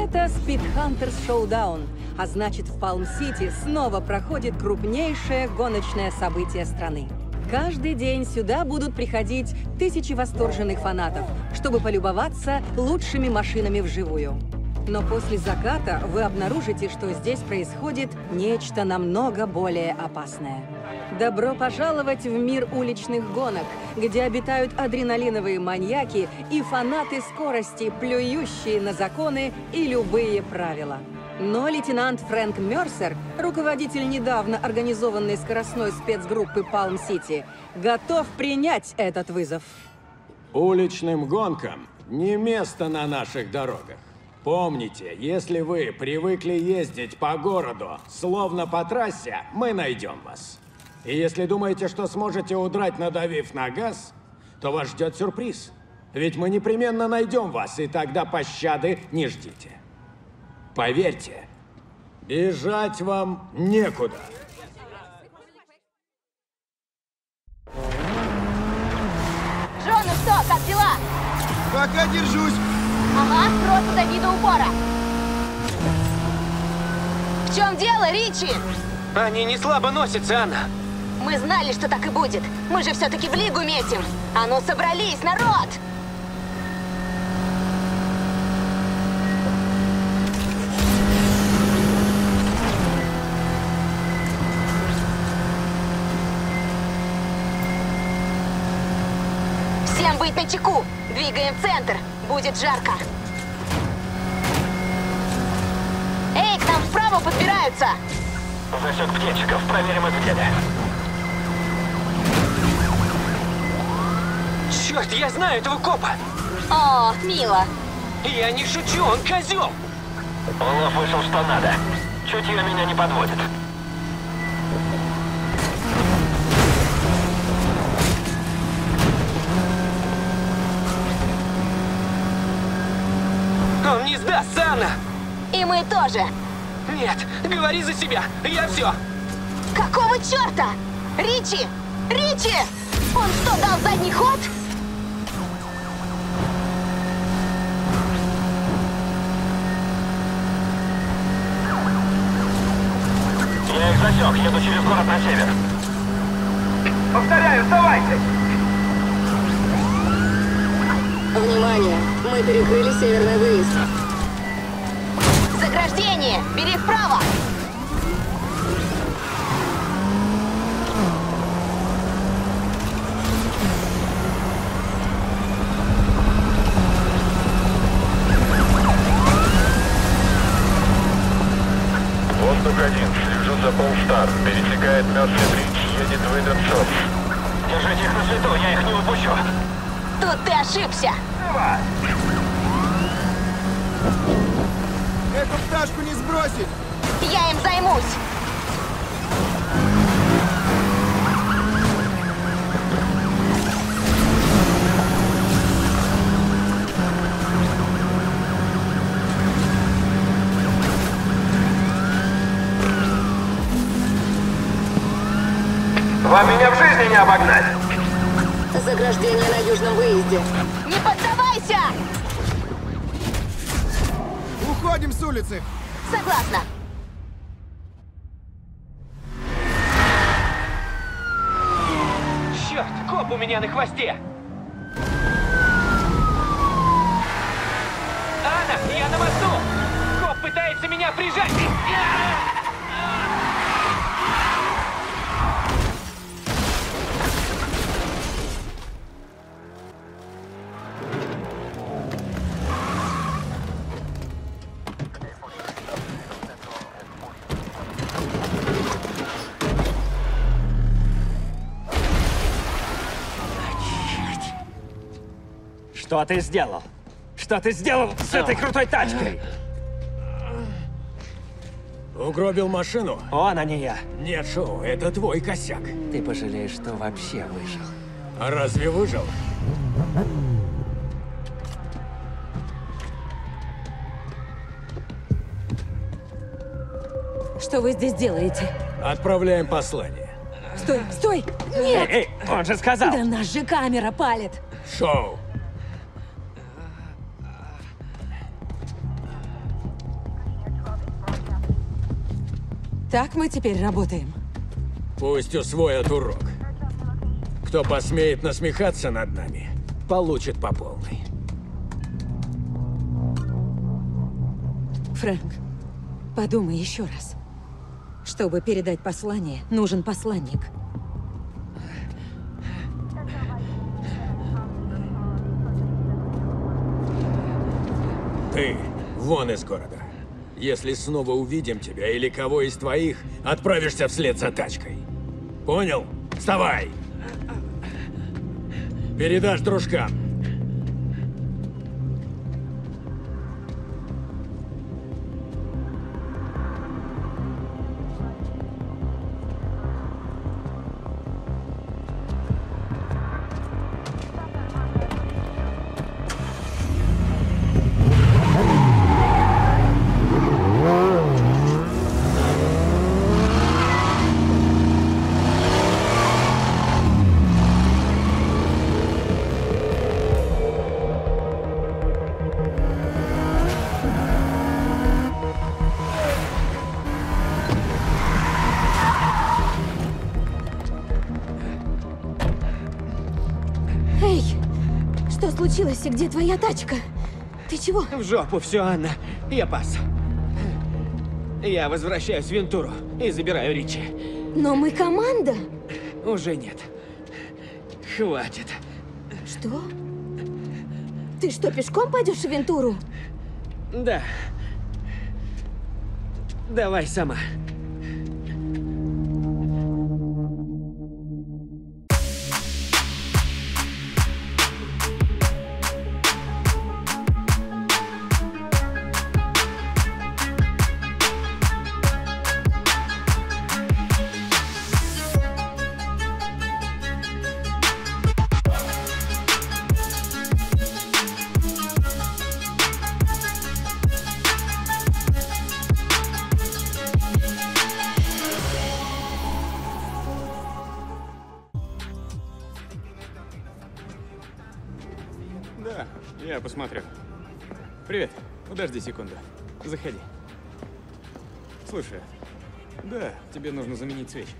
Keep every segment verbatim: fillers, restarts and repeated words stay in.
Это Speed Hunters Showdown, а значит, в Палм-Сити снова проходит крупнейшее гоночное событие страны. Каждый день сюда будут приходить тысячи восторженных фанатов, чтобы полюбоваться лучшими машинами вживую. Но после заката вы обнаружите, что здесь происходит нечто намного более опасное. Добро пожаловать в мир уличных гонок, где обитают адреналиновые маньяки и фанаты скорости, плюющие на законы и любые правила. Но лейтенант Фрэнк Мерсер, руководитель недавно организованной скоростной спецгруппы Палм-Сити, готов принять этот вызов. Уличным гонкам не место на наших дорогах. Помните, если вы привыкли ездить по городу, словно по трассе, мы найдем вас. И если думаете, что сможете удрать, надавив на газ, то вас ждет сюрприз. Ведь мы непременно найдем вас, и тогда пощады не ждите. Поверьте, бежать вам некуда. Джон, ну что, как дела? Пока держусь. Ага, просто дави до упора. В чем дело, Ричи? Они не слабо носятся, Анна. Мы знали, что так и будет. Мы же все-таки в лигу метим. А ну, собрались, народ! Всем быть начеку. Двигаем в центр. Будет жарко. Эй, к нам вправо подбираются. Засек птенчиков. Проверим это дело. Черт, я знаю этого копа. О, мило. Я не шучу, он козел. Улов вышел что надо. Чутье меня не подводит. Он не сдастся, Анна! И мы тоже. Нет, говори за себя, я все. Какого черта? Ричи! Ричи! Он что, дал задний ход? Я их засек, еду через город на север. Повторяю, вставайте! Внимание! Мы перекрыли северный выезд. Заграждение! Бери вправо! Воздух один, слежу за Полстар. Пересекает Мёрсли-Бридж, едет в Иденшоп. Держите их на свету, я их не упущу. Тут ты ошибся! Эту пташку не сбросить! Я им займусь! Вам меня в жизни не обогнать! Заграждение на южном выезде. Не поддавайся! Уходим с улицы! Согласна. Черт, коп у меня на хвосте! Анна, я на мосту! Коп пытается меня прижать! Что ты сделал? Что ты сделал с этой крутой тачкой? Угробил машину? Он, а не я. Нет, Шоу, это твой косяк. Ты пожалеешь, что вообще выжил. А разве выжил? Что вы здесь делаете? Отправляем послание. Стой, стой! Нет! Эй, эй, он же сказал! Да нас же камера палит! Шоу! Так мы теперь работаем. Пусть усвоят урок. Кто посмеет насмехаться над нами, получит по полной. Фрэнк, подумай еще раз. Чтобы передать послание, нужен посланник. Ты вон из города. Если снова увидим тебя или кого из твоих, отправишься вслед за тачкой. Понял? Вставай! Передашь дружкам. Эй, что случилось и где твоя тачка? Ты чего? В жопу все, Анна. Я пас. Я возвращаюсь в Вентуру и забираю Ричи. Но мы команда. Уже нет. Хватит. Что? Ты что, пешком пойдешь в Вентуру? Да. Давай сама. Да, я посмотрю. Привет. Подожди секунду. Заходи. Слушай, да, тебе нужно заменить свечи.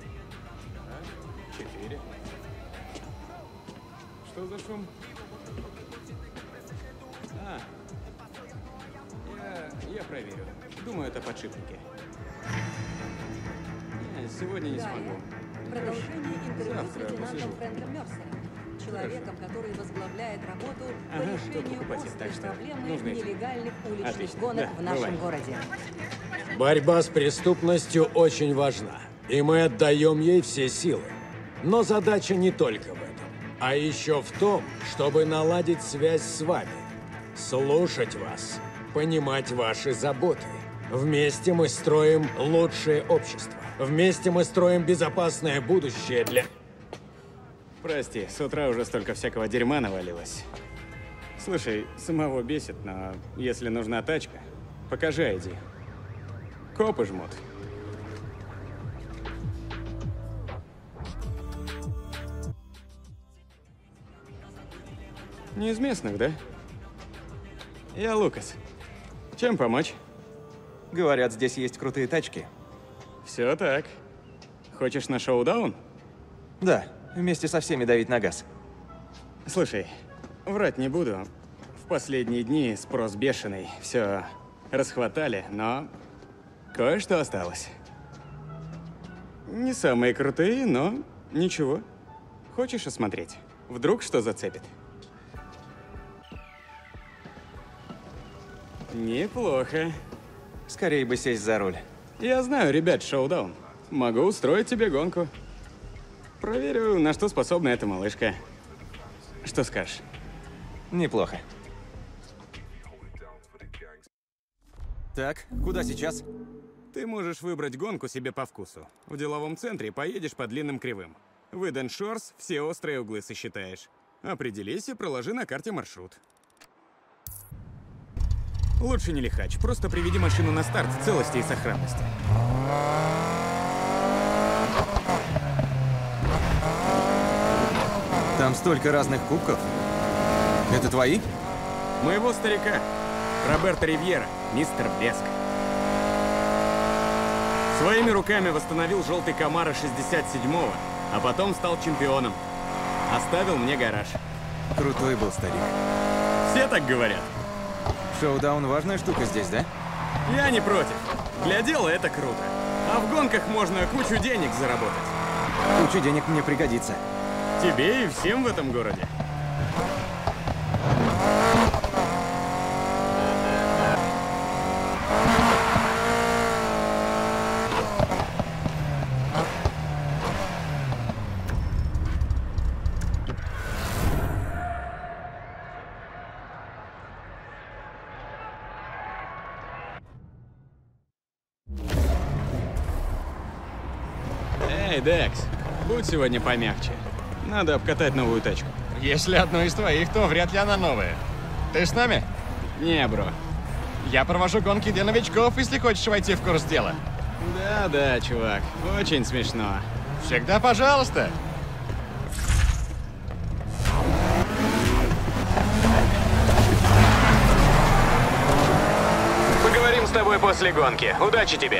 Четыре. Что за шум? А, я, я проверю. Думаю, это подшипники. Не, сегодня не смогу. Продолжение интервью с Завтра лейтенантом посижу. Фрэнком Мерсером, человеком, который возглавляет работу по Ага, что решению покупать, острой так что проблемы нужно идти. нелегальных уличных Отлично, гонок да, в нашем бывай. городе. Борьба с преступностью очень важна, и мы отдаем ей все силы. Но задача не только в этом, а еще в том, чтобы наладить связь с вами, слушать вас, понимать ваши заботы. Вместе мы строим лучшее общество. Вместе мы строим безопасное будущее для... Прости, с утра уже столько всякого дерьма навалилось. Слушай, самого бесит, но если нужна тачка, покажи ай ди. Копы жмут. Не из местных, да? Я Лукас. Чем помочь? Говорят, здесь есть крутые тачки. Все так. Хочешь на шоу-даун? Да, вместе со всеми давить на газ. Слушай, врать не буду. В последние дни спрос бешеный. Все расхватали, но кое-что осталось. Не самые крутые, но ничего. Хочешь осмотреть? Вдруг что зацепит? Неплохо. Скорее бы сесть за руль. Я знаю, ребят, шоу-даун. Могу устроить тебе гонку. Проверю, на что способна эта малышка. Что скажешь? Неплохо. Так, куда сейчас? Ты можешь выбрать гонку себе по вкусу. В деловом центре поедешь по длинным кривым. В Иден Шорс все острые углы сосчитаешь. Определись и проложи на карте маршрут. Лучше не лихач, просто приведи машину на старт в целости и сохранности. Там столько разных кубков. Это твои? Моего старика, Роберто Ривьера, мистер Блеск. Своими руками восстановил желтый Камаро шестьдесят седьмого, а потом стал чемпионом. Оставил мне гараж. Крутой был старик. Все так говорят. Шоудаун важная штука здесь, да? Я не против. Для дела это круто. А в гонках можно кучу денег заработать. Кучу денег мне пригодится. Тебе и всем в этом городе. Эй, Декс, будь сегодня помягче. Надо обкатать новую тачку. Если одну из твоих, то вряд ли она новая. Ты с нами? Не, бро. Я провожу гонки для новичков, если хочешь войти в курс дела. Да-да, чувак, очень смешно. Всегда пожалуйста. Поговорим с тобой после гонки. Удачи тебе.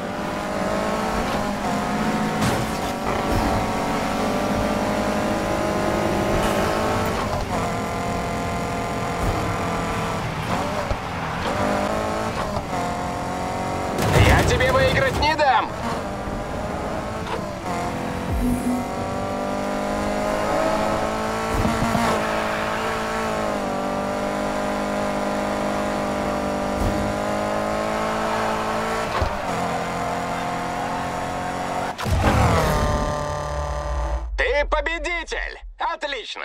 Я тебе выиграть не дам. Ты победитель! Отлично!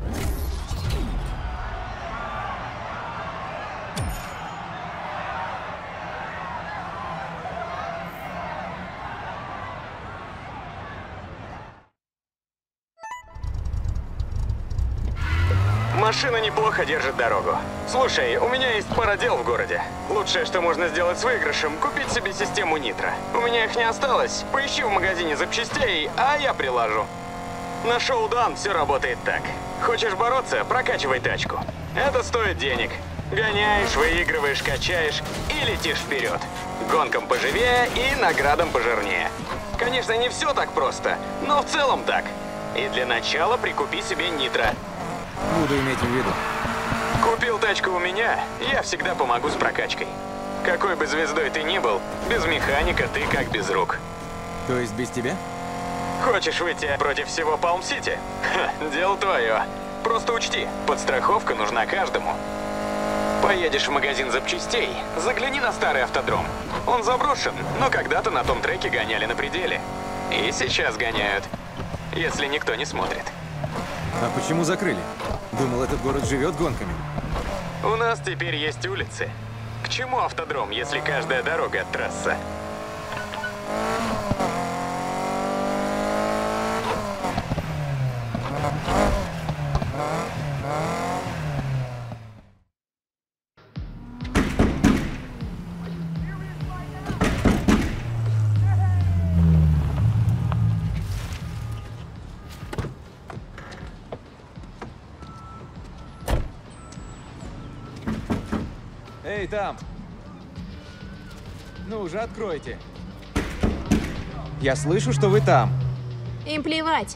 Машина неплохо держит дорогу. Слушай, у меня есть пара дел в городе. Лучшее, что можно сделать с выигрышем, купить себе систему нитро. У меня их не осталось. Поищи в магазине запчастей, а я приложу. На Шоудаун все работает так. Хочешь бороться, прокачивай тачку. Это стоит денег. Гоняешь, выигрываешь, качаешь и летишь вперед. Гонкам поживее и наградам пожирнее. Конечно, не все так просто, но в целом так. И для начала прикупи себе нитро. Буду иметь в виду. Купил тачку у меня, я всегда помогу с прокачкой. Какой бы звездой ты ни был, без механика ты как без рук. То есть без тебя? Хочешь выйти против всего Палм-Сити? Ха, дело твое. Просто учти, подстраховка нужна каждому. Поедешь в магазин запчастей, загляни на старый автодром. Он заброшен, но когда-то на том треке гоняли на пределе. И сейчас гоняют, если никто не смотрит. А почему закрыли? Думал, этот город живет гонками. У нас теперь есть улицы. К чему автодром, если каждая дорога — трасса? Эй, там! Ну уже откройте. Я слышу, что вы там. Им плевать.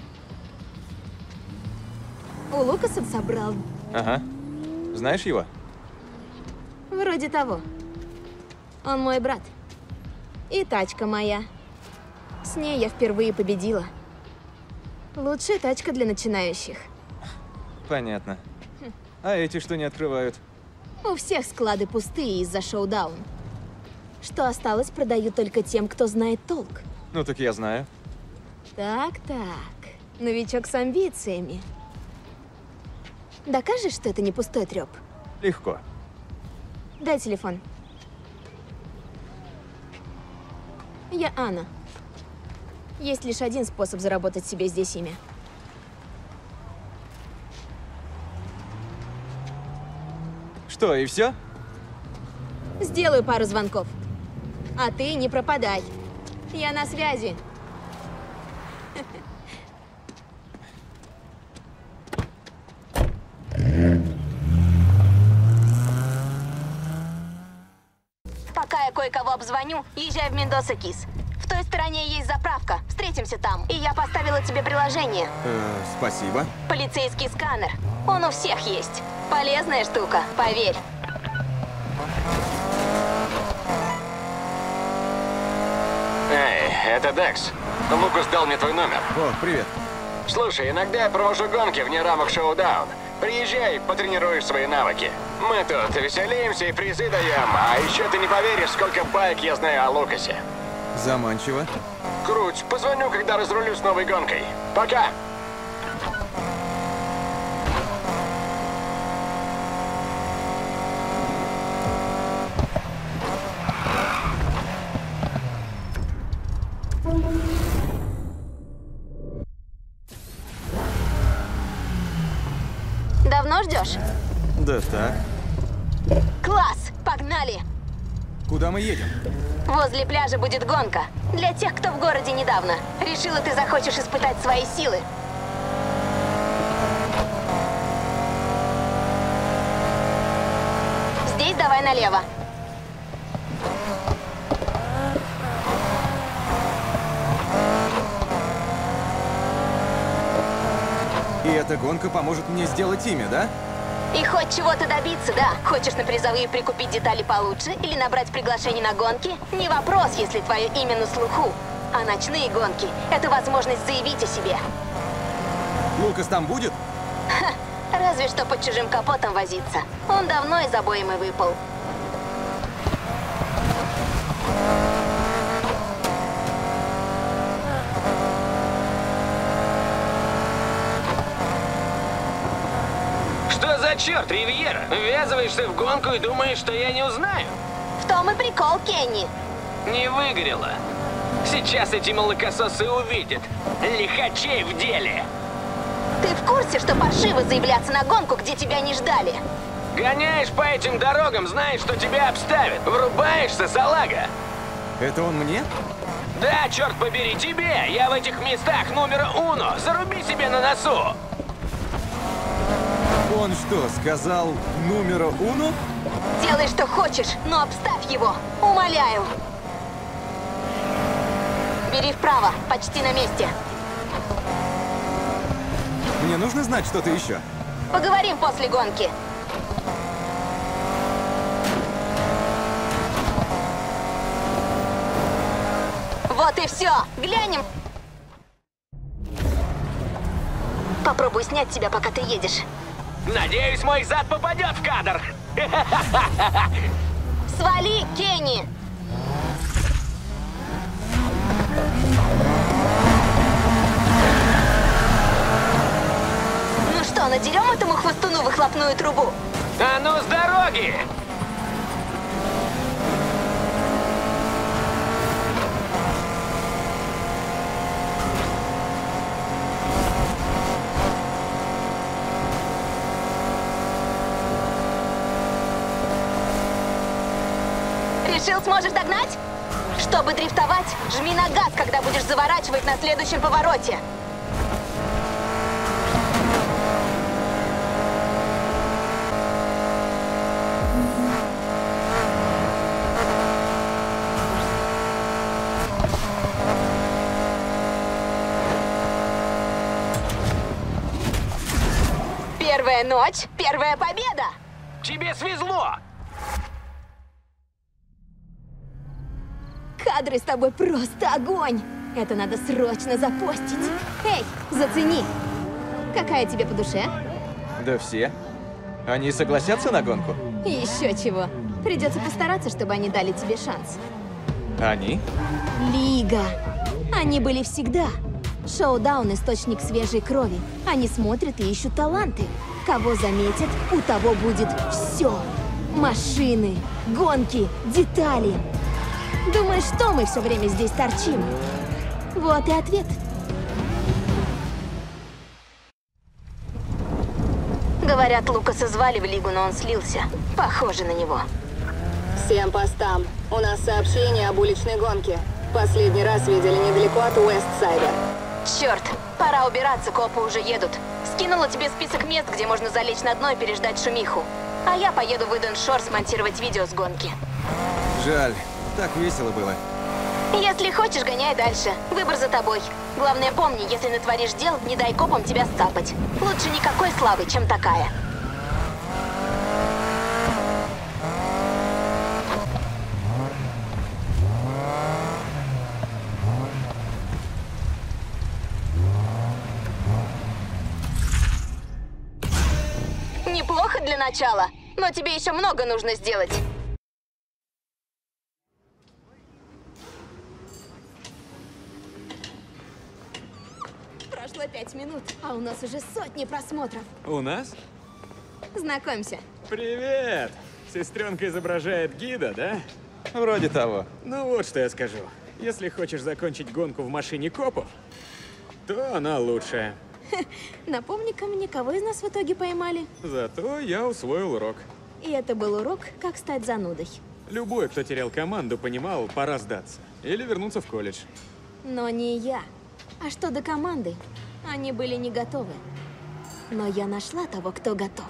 У Лукаса собрал. Ага. Знаешь его? Вроде того. Он мой брат. И тачка моя. С ней я впервые победила. Лучшая тачка для начинающих. Понятно. А эти что не открывают? У всех склады пустые из-за Шоудаун. Что осталось, продаю только тем, кто знает толк. Ну так я знаю. Так-так. Новичок с амбициями. Докажешь, что это не пустой трёп? Легко. Дай телефон. Я Анна. Есть лишь один способ заработать себе здесь имя. Что, и все? Сделаю пару звонков. А ты не пропадай. Я на связи. Пока я кое-кого обзвоню, езжай в Мендоса Кис. В В той стороне есть заправка. Встретимся там. И я поставила тебе приложение. Э, спасибо. Полицейский сканер. Он у всех есть. Полезная штука, поверь. Эй, это Декс. Лукас дал мне твой номер. О, привет. Слушай, иногда я провожу гонки вне рамок шоу-даун. Приезжай, потренируешь свои навыки. Мы тут веселимся и призы даем. А еще ты не поверишь, сколько байк я знаю о Лукасе. Заманчиво. Круть, позвоню, когда разрулю с новой гонкой. Пока! Давно ждешь? Да так. Класс! Погнали! Куда мы едем? Возле пляжа будет гонка. Для тех, кто в городе недавно. Решила, ты захочешь испытать свои силы. Здесь давай налево. И эта гонка поможет мне сделать имя, да? И хоть чего-то добиться, да. Хочешь на призовые прикупить детали получше или набрать приглашение на гонки? Не вопрос, если твое имя на слуху. А ночные гонки — это возможность заявить о себе. Лукас там будет? Ха, разве что под чужим капотом возиться. Он давно из обоймы выпал. Что за черт, Ривьера? Ввязываешься в гонку и думаешь, что я не узнаю? В том и прикол, Кенни. Не выгорело. Сейчас эти молокососы увидят. Лихачей в деле. Ты в курсе, что паршиво заявляться на гонку, где тебя не ждали? Гоняешь по этим дорогам, знаешь, что тебя обставят. Врубаешься, салага. Это он мне? Да, черт побери, тебе. Я в этих местах номера уно. Заруби себе на носу. Он что, сказал номера уно? Делай, что хочешь, но обставь его. Умоляю. Бери вправо, почти на месте. Мне нужно знать что-то еще. Поговорим после гонки. Вот и все. Глянем. Попробуй снять тебя, пока ты едешь. Надеюсь, мой зад попадет в кадр. Свали, Кенни! Ну что, надерем этому хвостуну выхлопную трубу? А ну с дороги! Решил, сможешь догнать? Чтобы дрифтовать, жми на газ, когда будешь заворачивать на следующем повороте. Первая ночь, первая победа! Тебе свезло! Кадры с тобой просто огонь! Это надо срочно запостить. Эй, зацени! Какая тебе по душе? Да все. Они согласятся на гонку? Еще чего. Придется постараться, чтобы они дали тебе шанс. Они? Лига. Они были всегда. Шоу-даун — источник свежей крови. Они смотрят и ищут таланты. Кого заметят, у того будет все. Машины, гонки, детали. Думаешь, что мы все время здесь торчим? Вот и ответ. Говорят, Лукаса звали в Лигу, но он слился. Похоже на него. Всем постам. У нас сообщение об уличной гонке. Последний раз видели недалеко от Уэст-Сайда. Черт, пора убираться, копы уже едут. Скинула тебе список мест, где можно залечь на дно и переждать шумиху. А я поеду в Иден Шор смонтировать видео с гонки. Жаль, так весело было. Если хочешь, гоняй дальше. Выбор за тобой. Главное, помни, если натворишь дел, не дай копам тебя сцапать. Лучше никакой славы, чем такая. Неплохо для начала, но тебе еще много нужно сделать. Прошло пять минут, а у нас уже сотни просмотров. У нас? Знакомься. Привет! Сестренка изображает гида, да? Вроде того. Ну вот что я скажу. Если хочешь закончить гонку в машине копов, то она лучшая. Напомни-ка мне, кого из нас в итоге поймали? Зато я усвоил урок. И это был урок, как стать занудой. Любой, кто терял команду, понимал, пора сдаться. Или вернуться в колледж. Но не я. А что до команды? Они были не готовы. Но я нашла того, кто готов.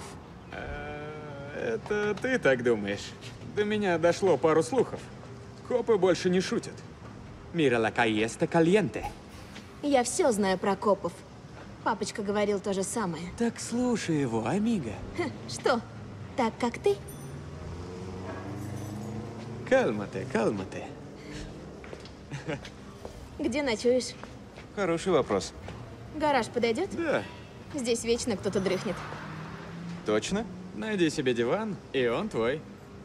Это ты так думаешь? До меня дошло пару слухов. Копы больше не шутят. Мира ла кайеста кальенте. Я все знаю про копов. Папочка говорил то же самое. Так слушай его, амиго. Ха, что? Так, как ты? Калмате, калмате. Где ночуешь? Хороший вопрос. Гараж подойдет? Да. Здесь вечно кто-то дрыхнет. Точно? Найди себе диван, и он твой.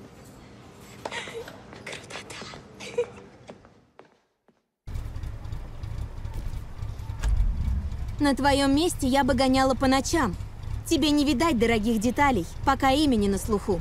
Красота. На твоем месте я бы гоняла по ночам. Тебе не видать дорогих деталей, пока имя не на слуху.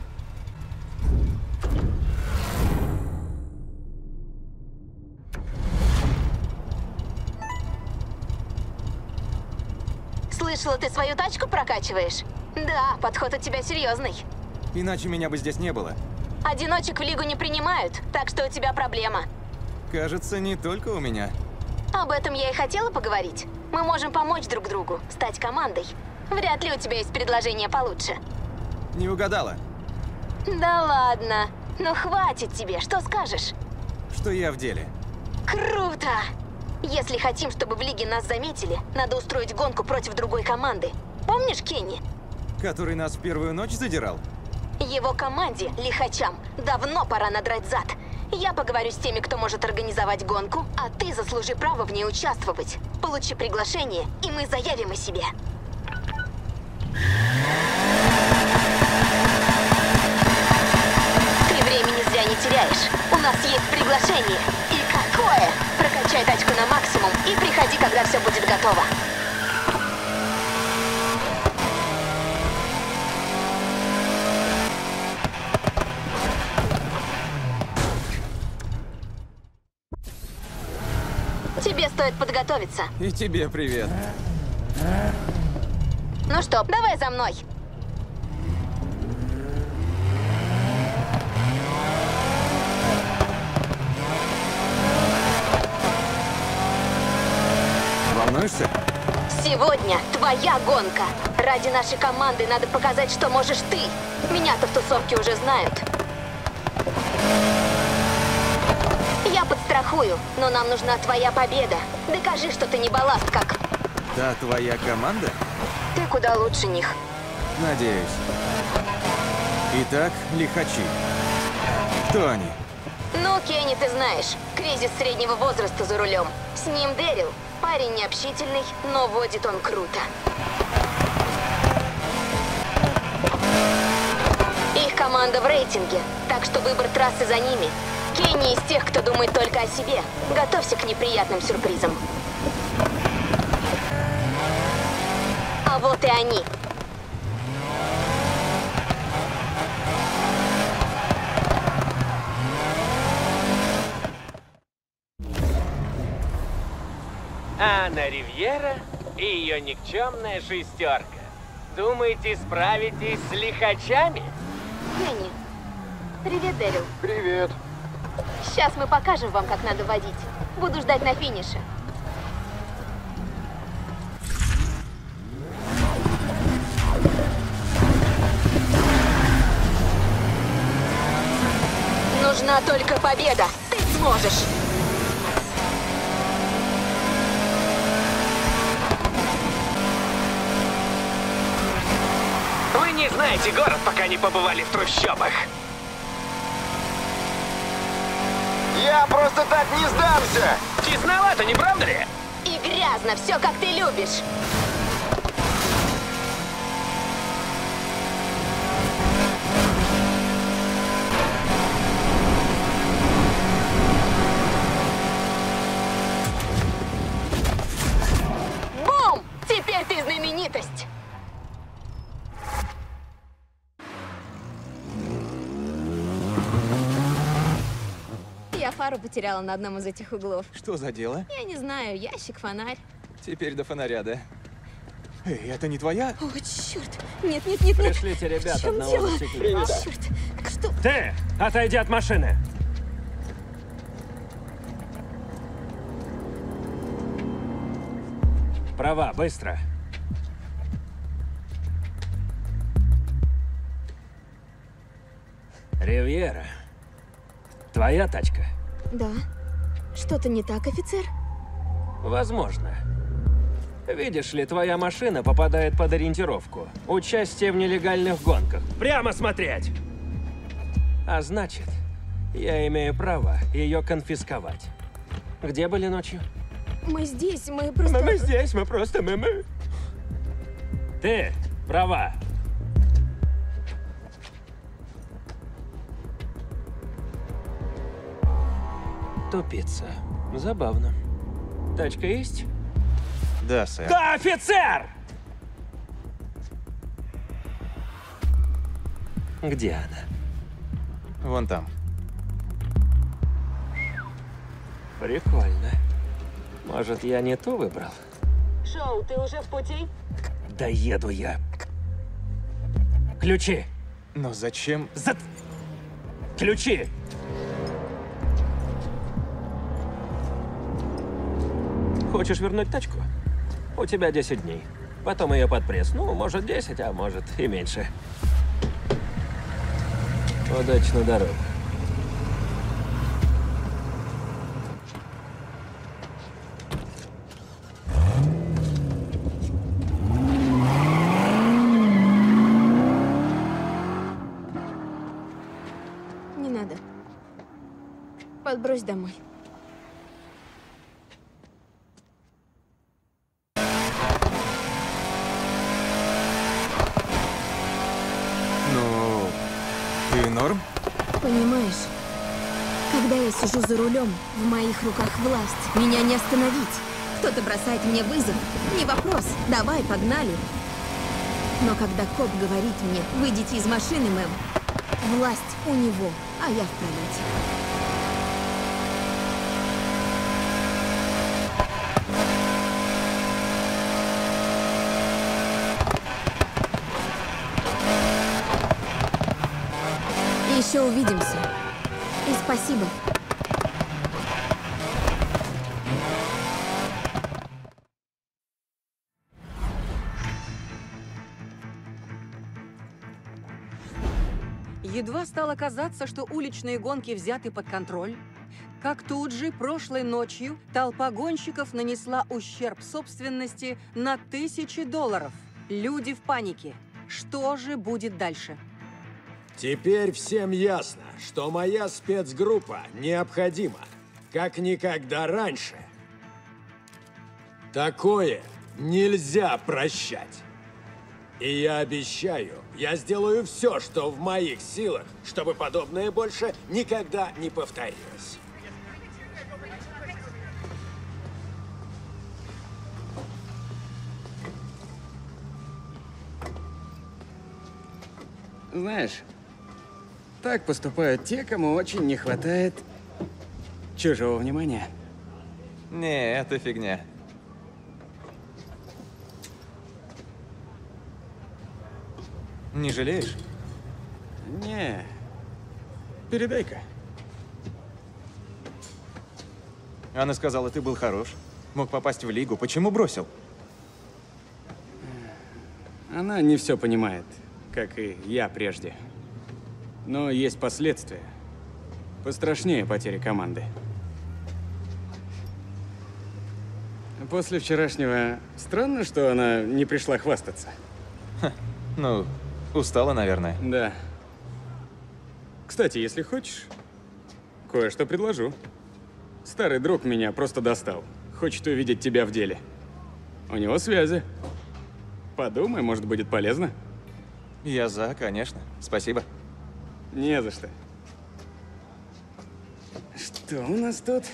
Слышала, ты свою тачку прокачиваешь? Да, подход у тебя серьезный. Иначе меня бы здесь не было. Одиночек в лигу не принимают, так что у тебя проблема. Кажется, не только у меня. Об этом я и хотела поговорить. Мы можем помочь друг другу, стать командой. Вряд ли у тебя есть предложение получше. Не угадала. Да ладно. Ну хватит тебе, что скажешь? Что я в деле. Круто! Если хотим, чтобы в лиге нас заметили, надо устроить гонку против другой команды. Помнишь Кенни? Который нас в первую ночь задирал? Его команде, лихачам, давно пора надрать зад. Я поговорю с теми, кто может организовать гонку, а ты заслужи право в ней участвовать. Получи приглашение, и мы заявим о себе. Ты времени зря не теряешь. У нас есть приглашение. И какое! Прокачай тачку на максимум и приходи, когда все будет готово. Тебе стоит подготовиться. И тебе привет. Ну что, давай за мной. Волнуешься? Сегодня твоя гонка. Ради нашей команды надо показать, что можешь ты. Меня-то в тусовке уже знают. Я подстрахую, но нам нужна твоя победа. Докажи, что ты не балласт, как... Да, твоя команда? Ты куда лучше них. Надеюсь. Итак, лихачи. Кто они? Ну, Кенни, ты знаешь. Кризис среднего возраста за рулем. С ним Дэрил. Парень необщительный, но водит он круто. Их команда в рейтинге, так что выбор трассы за ними. Кенни из тех, кто думает только о себе. Готовься к неприятным сюрпризам. А вот и они. Анна Ривьера и ее никчемная шестерка. Думаете, справитесь с лихачами? Кенни. Привет, Дэрил. Привет. Сейчас мы покажем вам, как надо водить. Буду ждать на финише. Нужна только победа. Ты сможешь. не знаете город, пока не побывали в трущобах. Я просто так не сдамся! Тесновато, не правда ли? И грязно, все как ты любишь. Бум! Теперь ты знаменитость. Я фару потеряла на одном из этих углов. Что за дело? Я не знаю, ящик, фонарь. Теперь до фонаря, да? Эй, это не твоя? О, черт! Нет, нет, нет, нет! Пришлите ребят В чем одного дело? засекли. Черт! Что? Ты! Отойди от машины! Права, быстро. Ривьера. Твоя тачка? Да. Что-то не так, офицер? Возможно. Видишь ли, твоя машина попадает под ориентировку. Участие в нелегальных гонках. Прямо смотреть! А значит, я имею право ее конфисковать. Где были ночью? Мы здесь, мы просто... Мы, мы здесь, мы просто мы, мы. Ты права. Тупица. Забавно. Тачка есть? Да, сэр. Да, офицер! Где она? Вон там. Прикольно. Может, я не ту выбрал? Шоу, ты уже в пути? Да еду я. Ключи! Но зачем? За... Ключи! Хочешь вернуть тачку? У тебя десять дней. Потом ее под пресс. Ну, может, десять, а может и меньше. Удачи на дорогу. Не надо. Подбрось домой. Ну, ты норм? Понимаешь, когда я сижу за рулем, в моих руках власть. Меня не остановить. Кто-то бросает мне вызов. Не вопрос. Давай, погнали. Но когда коп говорит мне, выйдите из машины, мэм, власть у него, а я в пролете. Еще увидимся. И спасибо. Едва стало казаться, что уличные гонки взяты под контроль, как тут же прошлой ночью толпа гонщиков нанесла ущерб собственности на тысячи долларов. Люди в панике. Что же будет дальше? Теперь всем ясно, что моя спецгруппа необходима, как никогда раньше. Такое нельзя прощать. И я обещаю, я сделаю все, что в моих силах, чтобы подобное больше никогда не повторилось. Знаешь, так поступают те, кому очень не хватает чужого внимания. Не, это фигня. Не жалеешь? Не. Передай-ка. Она сказала, ты был хорош. Мог попасть в лигу. Почему бросил? Она не все понимает, как и я прежде. Но есть последствия. Пострашнее потери команды. После вчерашнего странно, что она не пришла хвастаться. Ха, ну, Устала, наверное. Да. Кстати, если хочешь, кое-что предложу. Старый друг меня просто достал. Хочет увидеть тебя в деле. У него связи. Подумай, может, будет полезно. Я за, конечно. Спасибо. Не за что. Что у нас тут?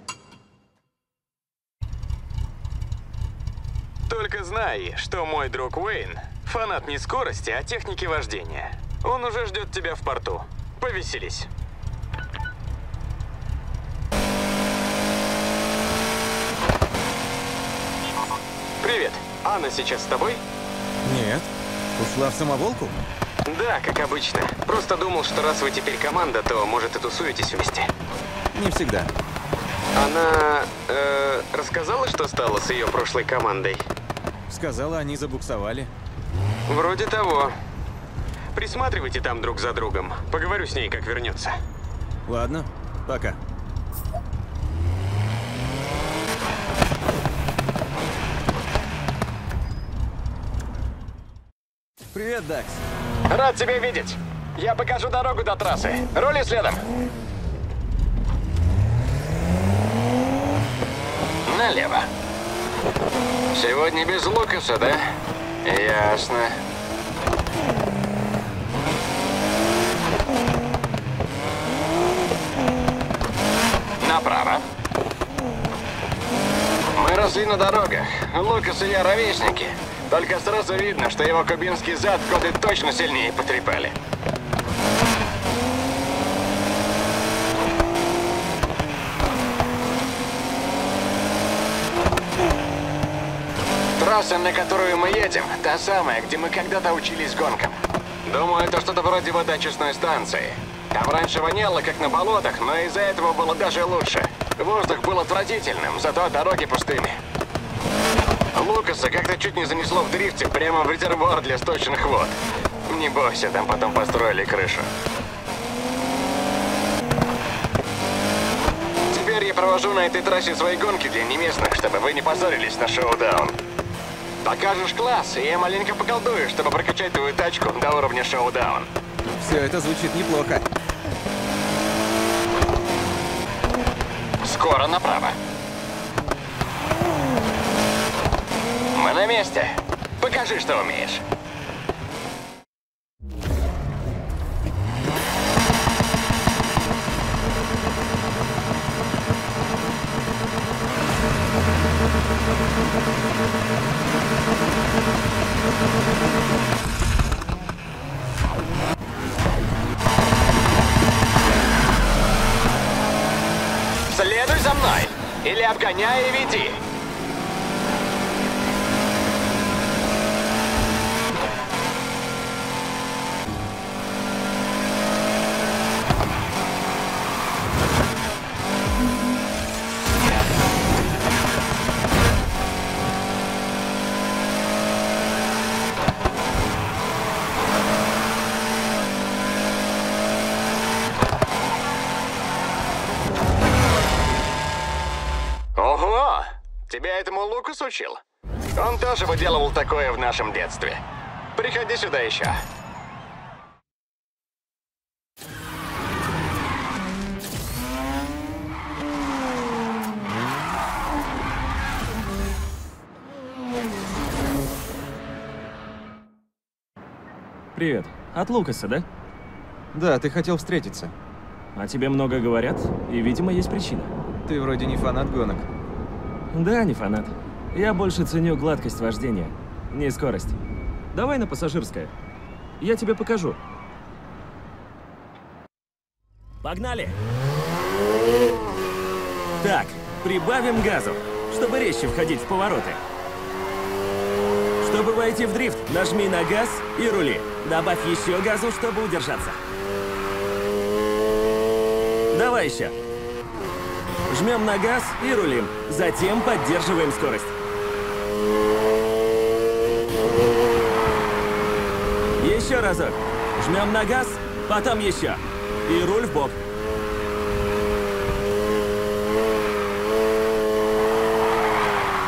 Только знай, что мой друг Уэйн — фанат не скорости, а техники вождения. Он уже ждет тебя в порту. Повеселись. Привет. Анна сейчас с тобой? Нет. Ушла в самоволку? Да, как обычно. Просто думал, что раз вы теперь команда, то, может, и тусуетесь вместе. Не всегда. Она э, рассказала, что стало с ее прошлой командой? Сказала, они забуксовали. Вроде того. Присматривайте там друг за другом. Поговорю с ней, как вернется. Ладно, пока. Привет, Дакс. Рад тебя видеть. Я покажу дорогу до трассы. Рули следом. Налево. Сегодня без Лукаса, да? Ясно. Направо. Мы росли на дорогах. Лукас и я ровесники. Только сразу видно, что его кубинский зад годы точно сильнее потрепали. Трасса, на которую мы едем, та самая, где мы когда-то учились гонкам. Думаю, это что-то вроде водоочистной станции. Там раньше воняло, как на болотах, но из-за этого было даже лучше. Воздух был отвратительным, зато дороги пустыми. Лукаса как-то чуть не занесло в дрифте прямо в резервуар для сточных вод. Не бойся, там потом построили крышу. Теперь я провожу на этой трассе свои гонки для неместных, чтобы вы не позорились на шоу-даун. Покажешь класс, и я маленько поколдую, чтобы прокачать твою тачку до уровня шоу-даун. Все это звучит неплохо. Скоро направо. Мы на месте. Покажи, что умеешь. Следуй за мной. Или обгоняй и веди. Ого! Тебя этому Лукас учил? Он тоже выделывал такое в нашем детстве. Приходи сюда еще. Привет. От Лукаса, да? Да, ты хотел встретиться. А тебе много говорят, и, видимо, есть причина. Ты вроде не фанат гонок. Да, не фанат. Я больше ценю гладкость вождения, не скорость. Давай на Пассажирское. Я тебе покажу. Погнали! Так, прибавим газу, чтобы резче входить в повороты. Чтобы войти в дрифт, нажми на газ и рули. Добавь еще газу, чтобы удержаться. Давай еще. Жмем на газ и рулим. Затем поддерживаем скорость. Еще разок. Жмем на газ, потом еще. И руль в бок.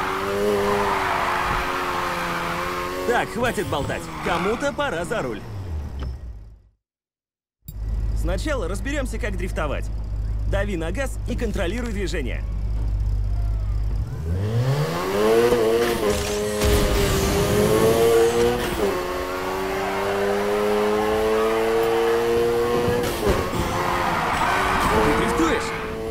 Так, хватит болтать. Кому-то пора за руль. Сначала разберемся, как дрифтовать. Дави на газ и контролируй движение. Ты дрифтуешь?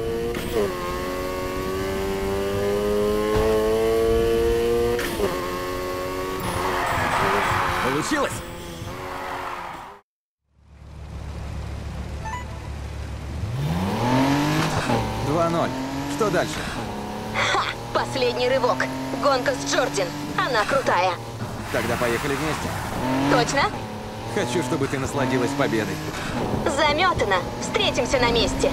Получилось? два ноль. Что дальше? Ха! Последний рывок. Гонка с Джордин. Она крутая. Тогда поехали вместе. Точно? Хочу, чтобы ты насладилась победой. Заметано. Встретимся на месте.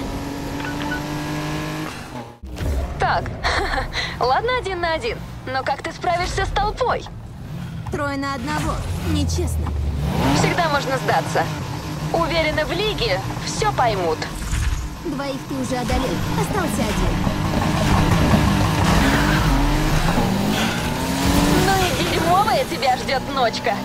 Так, ладно один на один, но как ты справишься с толпой? Трое на одного. Нечестно. Всегда можно сдаться. Уверена, в лиге все поймут. Двоих ты уже одолел. Остался один. Ну и дерьмовая тебя ждет ночка.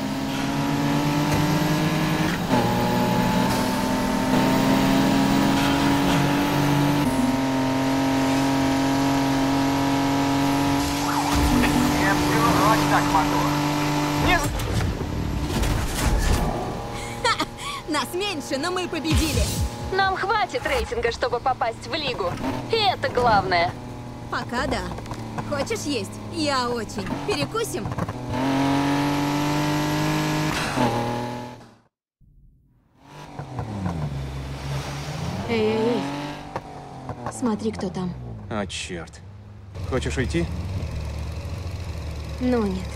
Ха! Нас меньше, но мы победили. Нам хватит рейтинга, чтобы попасть в лигу. И это главное. Пока да. Хочешь есть? Я очень. Перекусим? Эй-эй-эй. Смотри, кто там. О, черт. Хочешь уйти? Ну нет.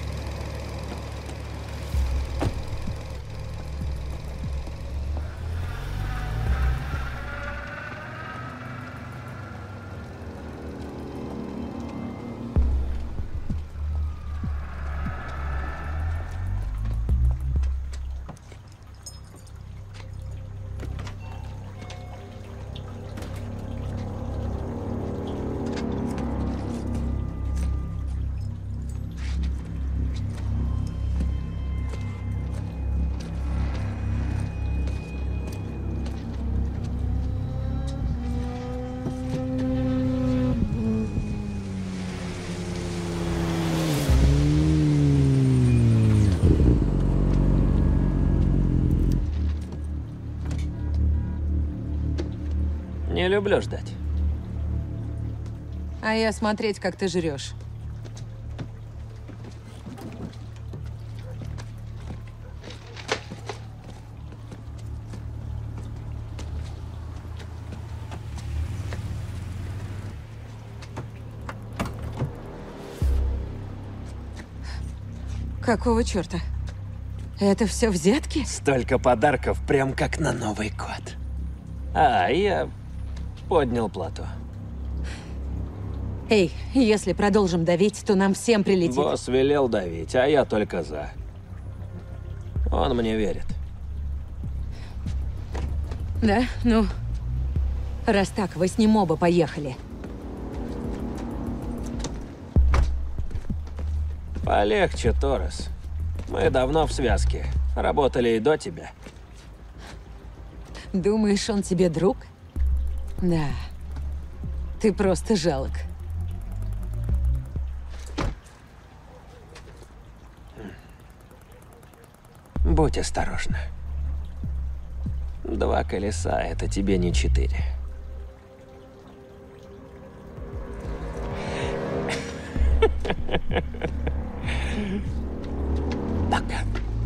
Не люблю ждать. А я смотреть, как ты жрешь. Какого черта? Это все взятки? Столько подарков, прям как на Новый год. А, я поднял плату. Эй, если продолжим давить, то нам всем прилетит. Босс велел давить, а я только за. Он мне верит. Да? Ну, раз так, вы с ним оба поехали. Полегче, Торрес. Мы давно в связке. Работали и до тебя. Думаешь, он тебе друг? Да. Ты просто жалок. Будь осторожна. Два колеса — это тебе не четыре. Пока.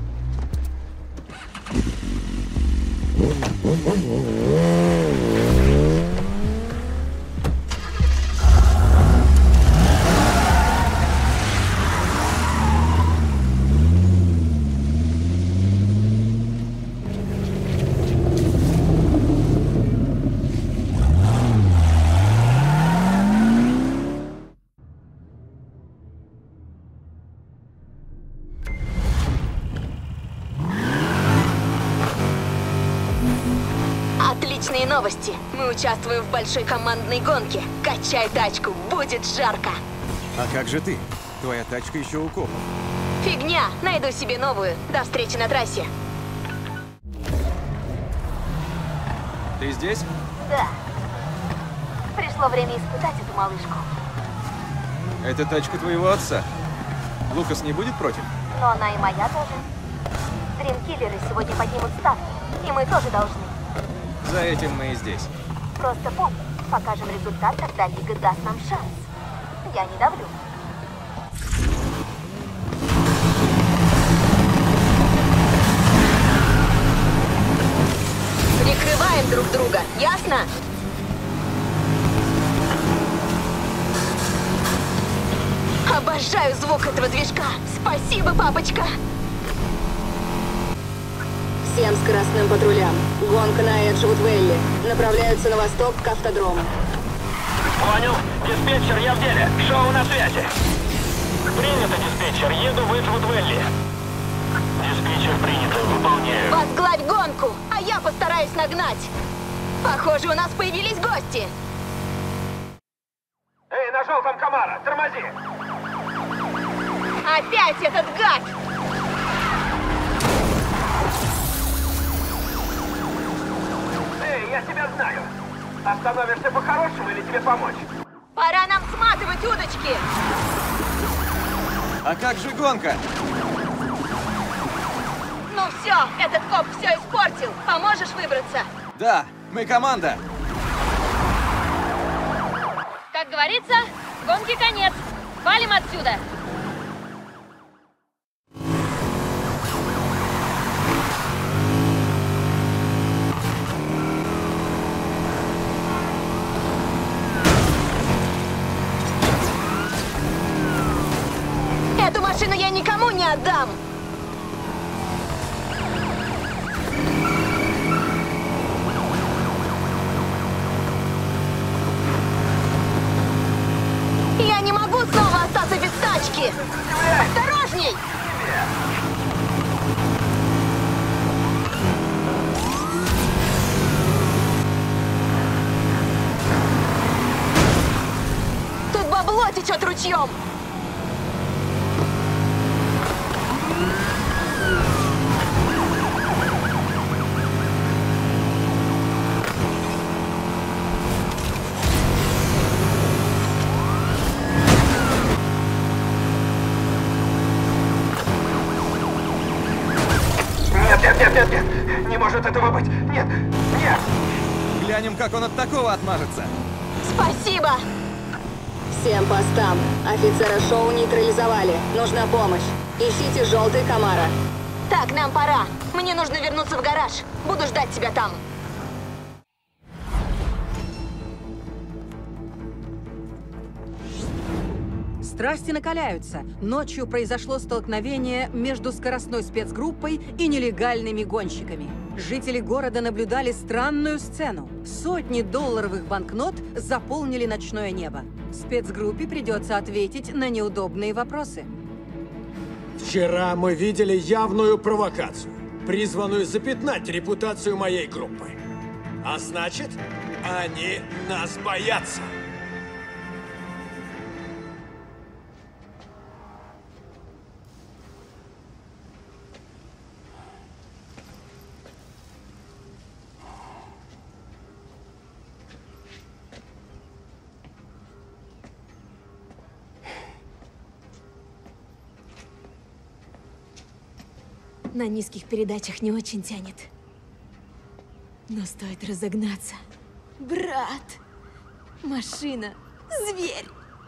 Отличные новости. Мы участвуем в большой командной гонке. Качай тачку, будет жарко. А как же ты? Твоя тачка еще у копа. Фигня, найду себе новую. До встречи на трассе. Ты здесь? Да. Пришло время испытать эту малышку. Это тачка твоего отца. Лукас не будет против? Но она и моя тоже. Дринкиллеры сегодня поднимут ставки, и мы тоже должны. За этим мы и здесь. Просто помни, покажем результат, когда Лига даст нам шанс. Я не давлю. Прикрываем друг друга, ясно? Обожаю звук этого движка. Спасибо, папочка. Всем скоростным патрулям. Гонка на Эджвуд-Вэлли. Направляются на восток к автодрому. Понял. Диспетчер, я в деле. Шоу на связи. Принято, диспетчер. Еду в Эджвуд-Вэлли. Диспетчер принято. Выполняю. Возглавь гонку, а я постараюсь нагнать. Похоже, у нас появились гости. Эй, на желтом Камара, тормози. Опять этот гад! Эй, я тебя знаю. Остановишься по-хорошему или тебе помочь? Пора нам сматывать удочки. А как же гонка? Ну все, этот коп все испортил. Поможешь выбраться? Да, мы команда. Как говорится, гонки конец. Валим отсюда. Эту машину я никому не отдам. Я не могу снова остаться без тачки. Осторожней! Тут бабло течет ручьем. Нет, нет, нет, нет! Не может этого быть! Нет! Нет! Глянем, как он от такого отмажется. Спасибо! Всем постам. Офицера шоу нейтрализовали. Нужна помощь. Ищите желтый Камара. Так, нам пора. Мне нужно вернуться в гараж. Буду ждать тебя там. Страсти накаляются. Ночью произошло столкновение между скоростной спецгруппой и нелегальными гонщиками. Жители города наблюдали странную сцену. Сотни долларовых банкнот заполнили ночное небо. Спецгруппе придется ответить на неудобные вопросы. Вчера мы видели явную провокацию, призванную запятнать репутацию моей группы. А значит, они нас боятся. На низких передачах не очень тянет. Но стоит разогнаться. Брат! Машина! Зверь!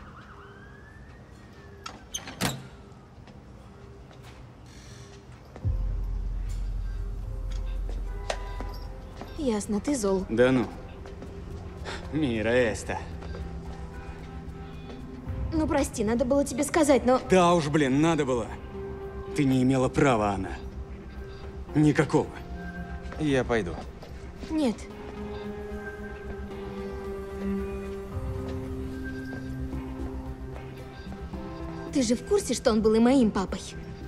Ясно, ты зол. Да ну. Мира эста. Ну, прости, надо было тебе сказать, но... Да уж, блин, надо было. Ты не имела права, Анна. Никакого. Я пойду. Нет. Ты же в курсе, что он был и моим папой?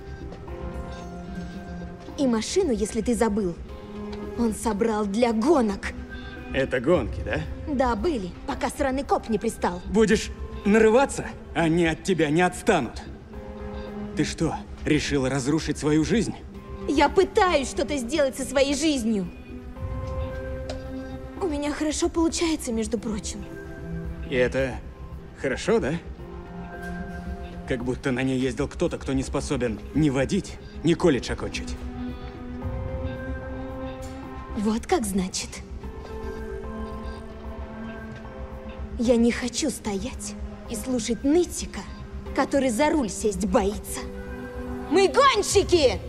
И машину, если ты забыл, он собрал для гонок. Это гонки, да? Да, были, пока сраный коп не пристал. Будешь нарываться, они от тебя не отстанут. Ты что, решила разрушить свою жизнь? Я пытаюсь что-то сделать со своей жизнью. У меня хорошо получается, между прочим. И это хорошо, да? Как будто на ней ездил кто-то, кто не способен ни водить, ни колледж окончить. Вот как значит. Я не хочу стоять и слушать нытика, который за руль сесть боится. Мы гонщики!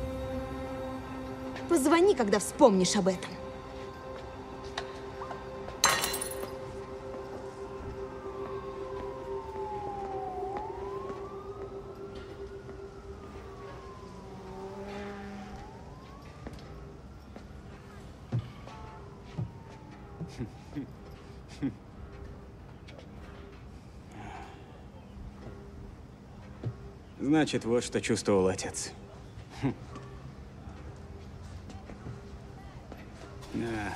Позвони, когда вспомнишь об этом. Значит, вот что чувствовал отец. Да.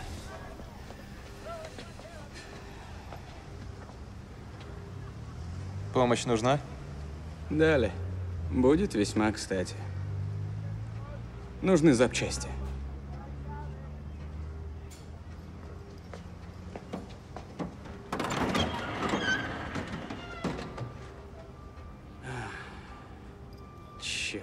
Помощь нужна? Далее. Будет весьма кстати. Нужны запчасти. Черт.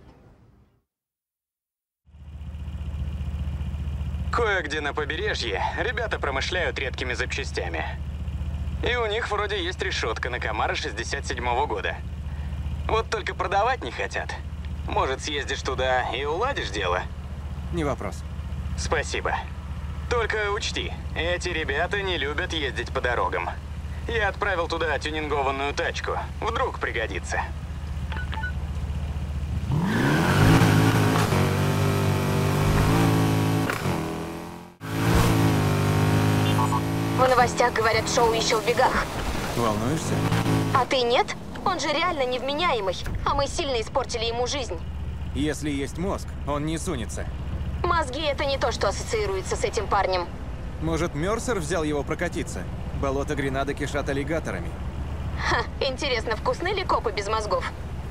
Кое-где на побережье ребята промышляют редкими запчастями. И у них вроде есть решетка на Камаро шестьдесят седьмого года. Вот только продавать не хотят. Может, съездишь туда и уладишь дело? Не вопрос. Спасибо. Только учти, эти ребята не любят ездить по дорогам. Я отправил туда тюнингованную тачку. Вдруг пригодится. В новостях говорят, Шоу еще в бегах. Волнуешься? А ты нет? Он же реально невменяемый, а мы сильно испортили ему жизнь. Если есть мозг, он не сунется. Мозги — это не то, что ассоциируется с этим парнем. Может, Мерсер взял его прокатиться? Болото Гренады кишат аллигаторами. Ха, интересно, вкусны ли копы без мозгов?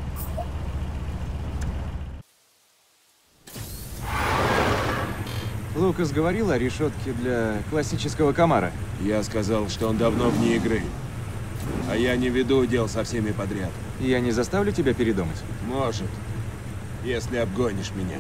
Лукас говорил о решетке для классического Камаро. Я сказал, что он давно вне игры. А я не веду дел со всеми подряд. Я не заставлю тебя передумать? Может, если обгонишь меня.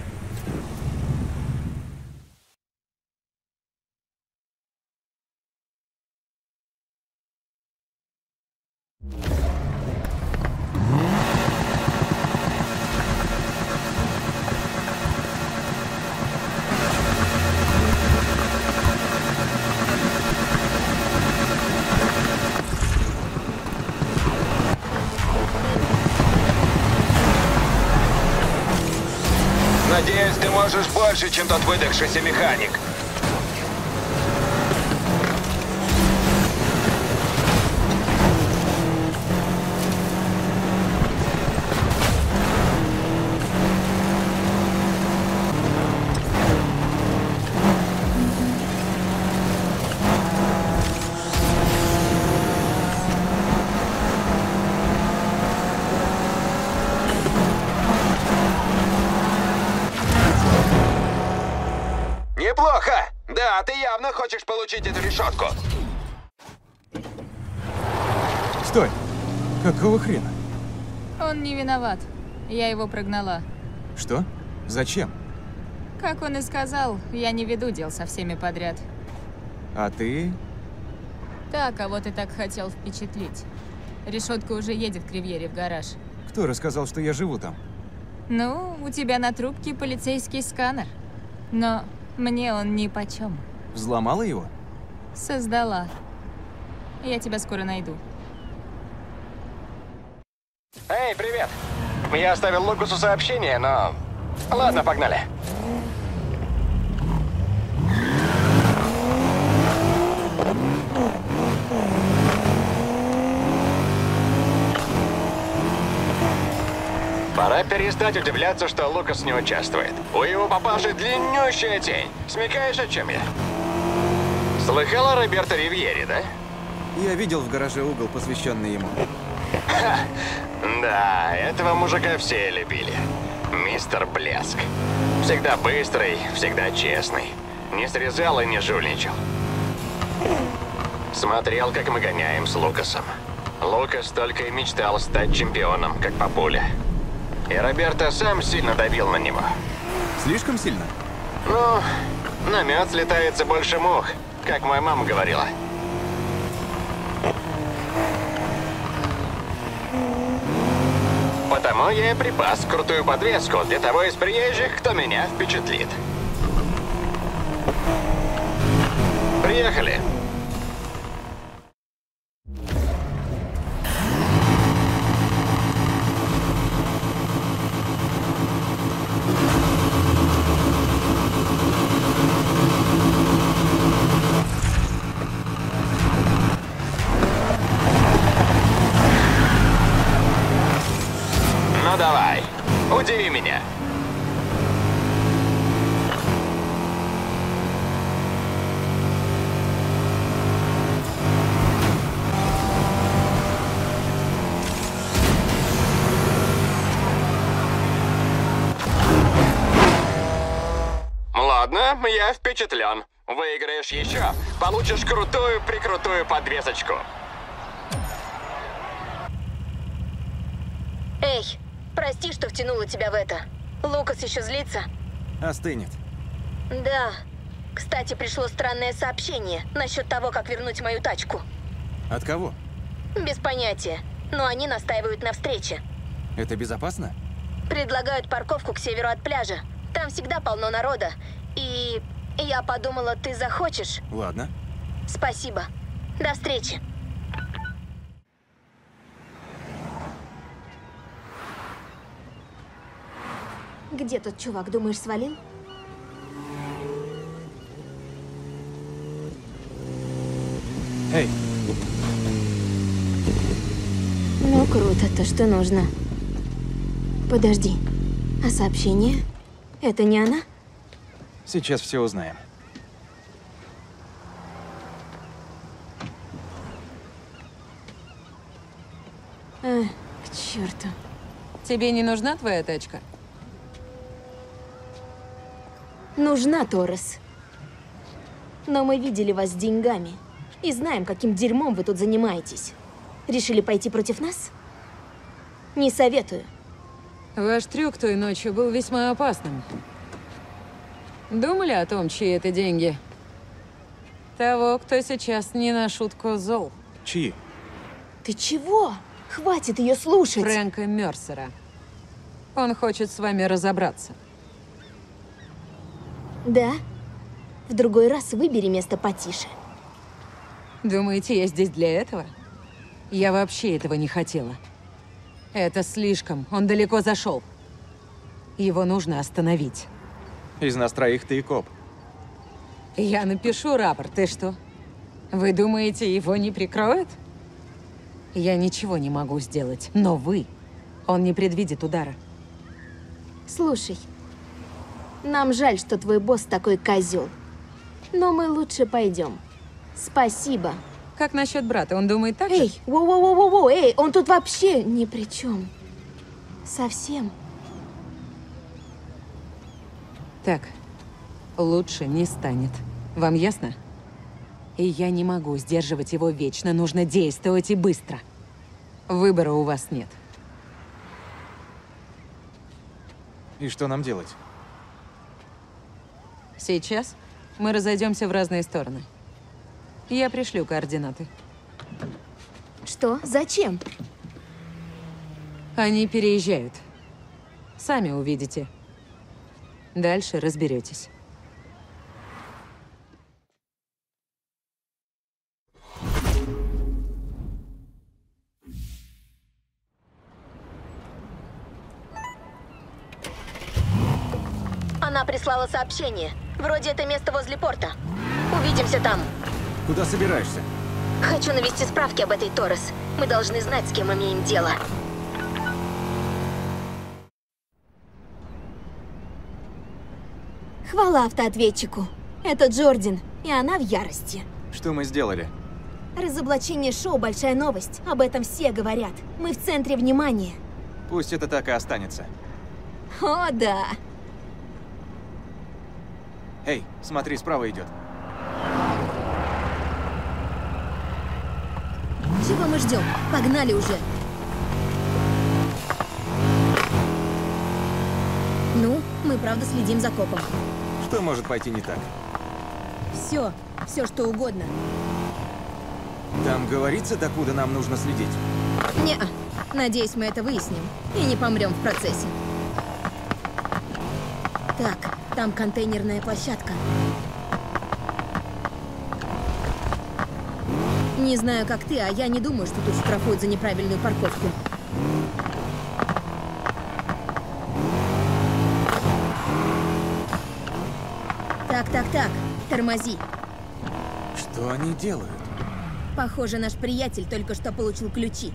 Надеюсь, ты можешь больше, чем тот выдохшийся механик. Неплохо! Да, ты явно хочешь получить эту решетку. Стой! Какого хрена? Он не виноват. Я его прогнала. Что? Зачем? Как он и сказал, я не веду дел со всеми подряд. А ты? Так, а вот и так хотел впечатлить. Решетка уже едет к Ривьере в гараж. Кто рассказал, что я живу там? Ну, у тебя на трубке полицейский сканер. Но мне он нипочем. Взломала его? Создала. Я тебя скоро найду. Эй, привет! Я оставил Лукасу сообщение, но... Ладно, погнали. Пора перестать удивляться, что Лукас не участвует. У его папаши длиннющая тень. Смекаешь, о чем я? Слыхал о Роберто Ривьере, да? Я видел в гараже угол, посвященный ему. Ха, да, этого мужика все любили. Мистер Блеск. Всегда быстрый, всегда честный. Не срезал и не жульничал. Смотрел, как мы гоняем с Лукасом. Лукас только и мечтал стать чемпионом, как папуля. И Роберто сам сильно давил на него. Слишком сильно? Ну, на мед слетается больше мух, как моя мама говорила. Потому я и припас крутую подвеску для того из приезжих, кто меня впечатлит. Приехали. Ну давай, удиви меня. Ладно, я впечатлен. Выиграешь еще, получишь крутую-прикрутую подвесочку. Эй, прости, что втянула тебя в это. Лукас еще злится? Остынет. Да. Кстати, пришло странное сообщение насчет того, как вернуть мою тачку. От кого? Без понятия. Но они настаивают на встрече. Это безопасно? Предлагают парковку к северу от пляжа. Там всегда полно народа. И я подумала, ты захочешь. Ладно. Спасибо. До встречи. Где тот чувак, думаешь, свалил? Эй! Ну, круто, то, что нужно. Подожди. А сообщение? Это не она? Сейчас все узнаем. А, к черту. Тебе не нужна твоя тачка? Нужна, Торрес. Но мы видели вас с деньгами. И знаем, каким дерьмом вы тут занимаетесь. Решили пойти против нас? Не советую. Ваш трюк той ночью был весьма опасным. Думали о том, чьи это деньги? Того, кто сейчас не на шутку зол. Чьи? Ты чего? Хватит ее слушать. Фрэнка Мерсера. Он хочет с вами разобраться. Да? В другой раз выбери место потише. Думаете, я здесь для этого? Я вообще этого не хотела. Это слишком. Он далеко зашел. Его нужно остановить. Из нас троих ты и коп. Я напишу рапорт. Ты что? Вы думаете, его не прикроют? Я ничего не могу сделать. Но вы... Он не предвидит удара. Слушай, нам жаль, что твой босс такой козел. Но мы лучше пойдем. Спасибо. Как насчет брата? Он думает так же? Эй, воу-воу-воу-воу, эй, он тут вообще ни при чем. Совсем. Так, лучше не станет. Вам ясно? И я не могу сдерживать его вечно. Нужно действовать и быстро. Выбора у вас нет. И что нам делать? Сейчас мы разойдемся в разные стороны. Я пришлю координаты. Что? Зачем? Они переезжают. Сами увидите. Дальше разберетесь. Она прислала сообщение. Вроде это место возле порта. Увидимся там. Куда собираешься? Хочу навести справки об этой Торрес. Мы должны знать, с кем имеем дело. Хвала автоответчику. Это Джордан, и она в ярости. Что мы сделали? Разоблачение шоу – большая новость. Об этом все говорят. Мы в центре внимания. Пусть это так и останется. О, да. Эй, смотри, справа идет. Чего мы ждем? Погнали уже. Ну, мы правда следим за копом. Что может пойти не так? Все, все что угодно. Там говорится, докуда нам нужно следить? Не-а. Надеюсь, мы это выясним. И не помрем в процессе. Так, там контейнерная площадка. Не знаю, как ты, а я не думаю, что тут штрафуют за неправильную парковку. Так, так, так. Тормози. Что они делают? Похоже, наш приятель только что получил ключи.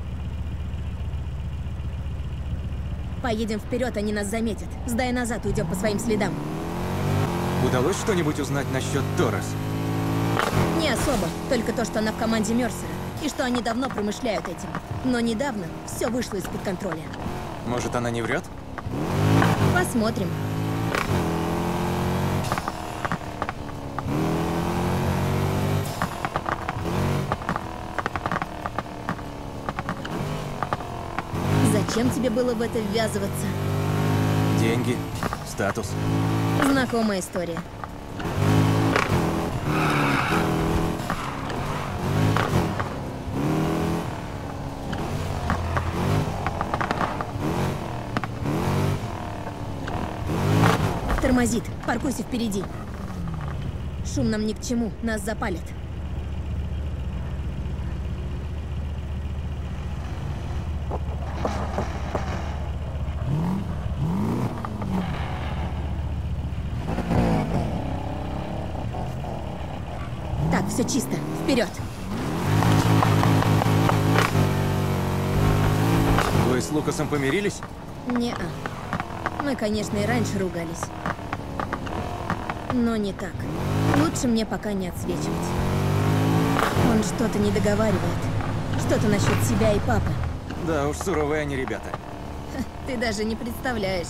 Поедем вперед, они нас заметят. Сдай назад, уйдем по своим следам. Удалось что-нибудь узнать насчет Торрес? Не особо, только то, что она в команде Мерсера, и что они давно промышляют этим. Но недавно все вышло из-под контроля. Может, она не врет? Посмотрим. Зачем тебе было в это ввязываться? Деньги, статус. Знакомая история. Тормозит. Паркуйся впереди. Шум нам ни к чему. Нас запалят. Так, все чисто. Вперед. Вы с Лукасом помирились? Не-а. Мы, конечно, и раньше ругались. Но не так. Лучше мне пока не отсвечивать. Он что-то не договаривает. Что-то насчет себя и папы. Да уж, суровые они ребята. Ха, ты даже не представляешь.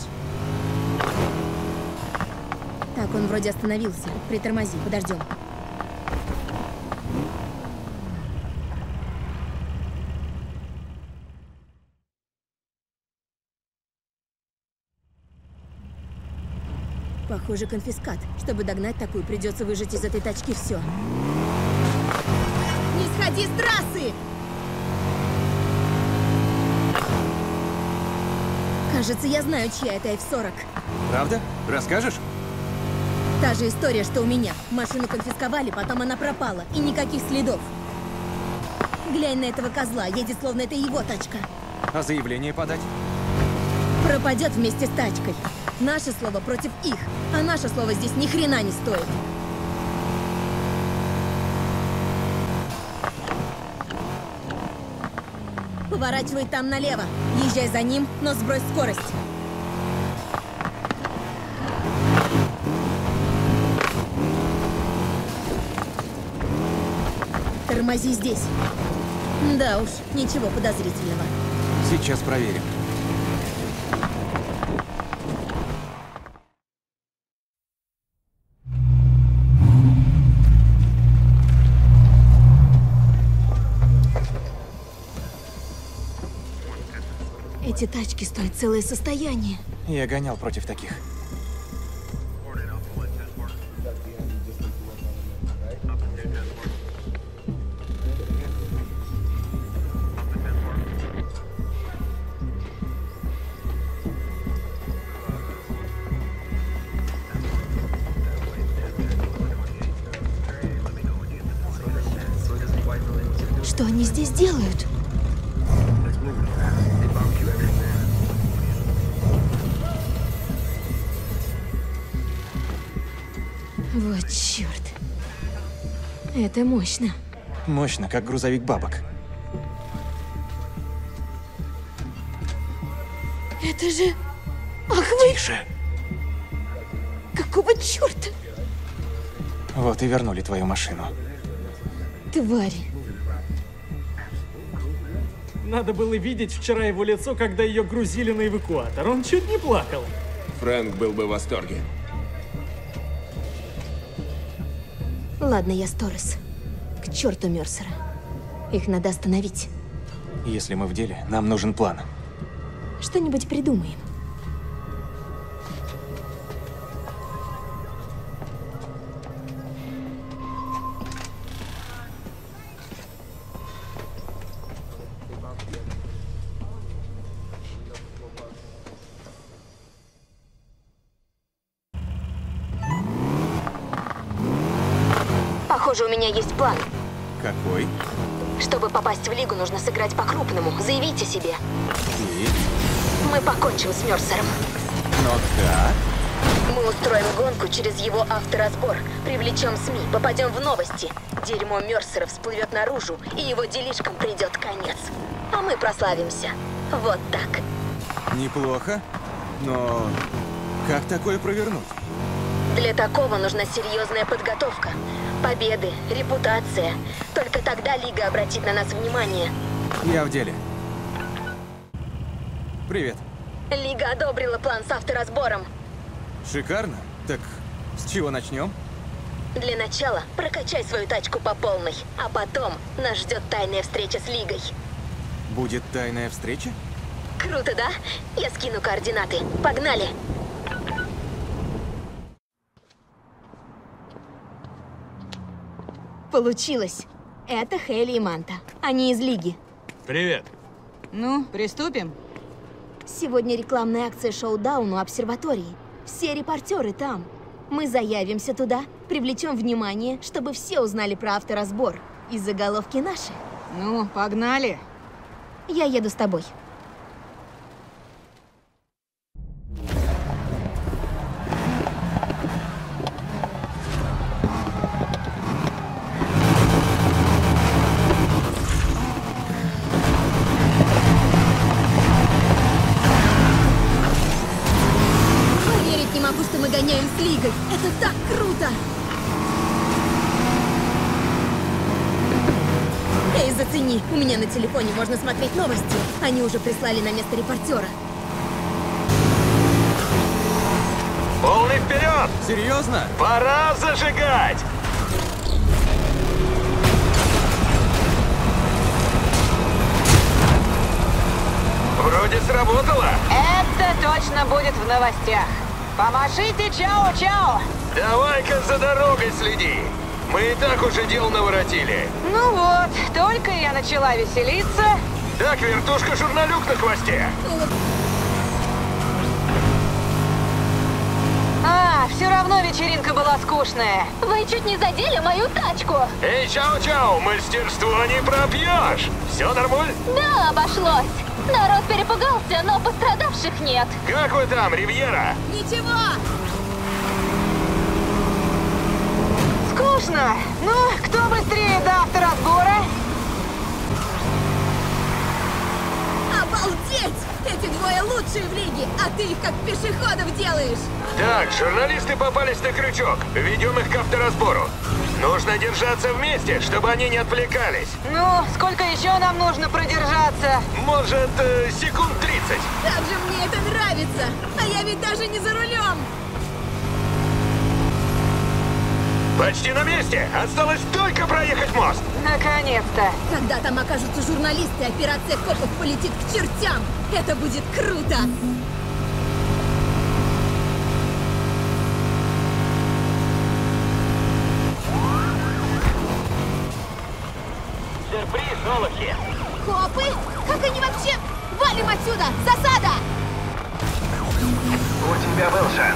Так, он вроде остановился. Притормози, подождем. Похоже, конфискат. Чтобы догнать такую, придется выжать из этой тачки все. Не сходи с трассы! Кажется, я знаю, чья это эф сорок. Правда? Расскажешь? Та же история, что у меня. Машину конфисковали, потом она пропала. И никаких следов. Глянь на этого козла. Едет, словно это его тачка. А заявление подать? Пропадет вместе с тачкой. Наше слово против их, а наше слово здесь ни хрена не стоит. Поворачивай там налево. Езжай за ним, но сбрось скорость. Тормози здесь. Да уж, ничего подозрительного. Сейчас проверим. Эти тачки стоят целое состояние. Я гонял против таких. Что они здесь делают? Вот черт. Это мощно. Мощно, как грузовик бабок. Это же... Ах вы... Тише. Какого черта? Вот и вернули твою машину. Твари. Надо было видеть вчера его лицо, когда ее грузили на эвакуатор. Он чуть не плакал. Фрэнк был бы в восторге. Ладно, я с Торрес. К черту Мерсера. Их надо остановить. Если мы в деле, нам нужен план. Что-нибудь придумаем. Похоже, у меня есть план. Какой? Чтобы попасть в Лигу, нужно сыграть по-крупному. Заявите себе. И? Мы покончим с Мерсером. Но как? Мы устроим гонку через его авторазбор. Привлечем СМИ, попадем в новости. Дерьмо Мерсера всплывет наружу, и его делишкам придет конец. А мы прославимся. Вот так. Неплохо. Но как такое провернуть? Для такого нужна серьезная подготовка. Победы, репутация. Только тогда Лига обратит на нас внимание. Я в деле. Привет. Лига одобрила план с авторазбором. Шикарно. Так с чего начнем? Для начала прокачай свою тачку по полной, а потом нас ждет тайная встреча с Лигой. Будет тайная встреча? Круто, да? Я скину координаты. Погнали! Получилось. Это Хейли и Манта. Они из Лиги. Привет. Ну, приступим. Сегодня рекламная акция шоу-даун у обсерватории. Все репортеры там. Мы заявимся туда, привлечем внимание, чтобы все узнали про авторазбор. И заголовки наши. Ну, погнали. Я еду с тобой. Что мы гоняем с Лигой. Это так круто! Эй, зацени. У меня на телефоне можно смотреть новости. Они уже прислали на место репортера. Полный вперед! Серьезно? Пора зажигать! Вроде сработало. Это точно будет в новостях. Помашите чао-чао! Давай-ка за дорогой следи. Мы и так уже дел наворотили. Ну вот, только я начала веселиться. Так, вертушка журналюк на хвосте. А, все равно вечеринка была скучная. Вы чуть не задели мою тачку. Эй, чао-чао, мастерство не пропьешь. Все нормально? Да, обошлось. Народ перепугался, но пострадавших нет. Как вы там, Ривьера? Ничего! Скучно. Ну, кто быстрее до авторазбора? Обалдеть! Эти двое лучшие в Лиге, а ты их как пешеходов делаешь! Так, журналисты попались на крючок. Ведем их к авторазбору. Нужно держаться вместе, чтобы они не отвлекались. Ну, сколько еще нам нужно продержаться? Может, э, секунд тридцать. Как же мне это нравится! А я ведь даже не за рулем! Почти на месте. Осталось только проехать мост. Наконец-то. Когда там окажутся журналисты, операция копов полетит к чертям. Это будет круто! Сюрприз, Олухи! Копы? Как они вообще? Валим отсюда! Засада! У тебя был шанс.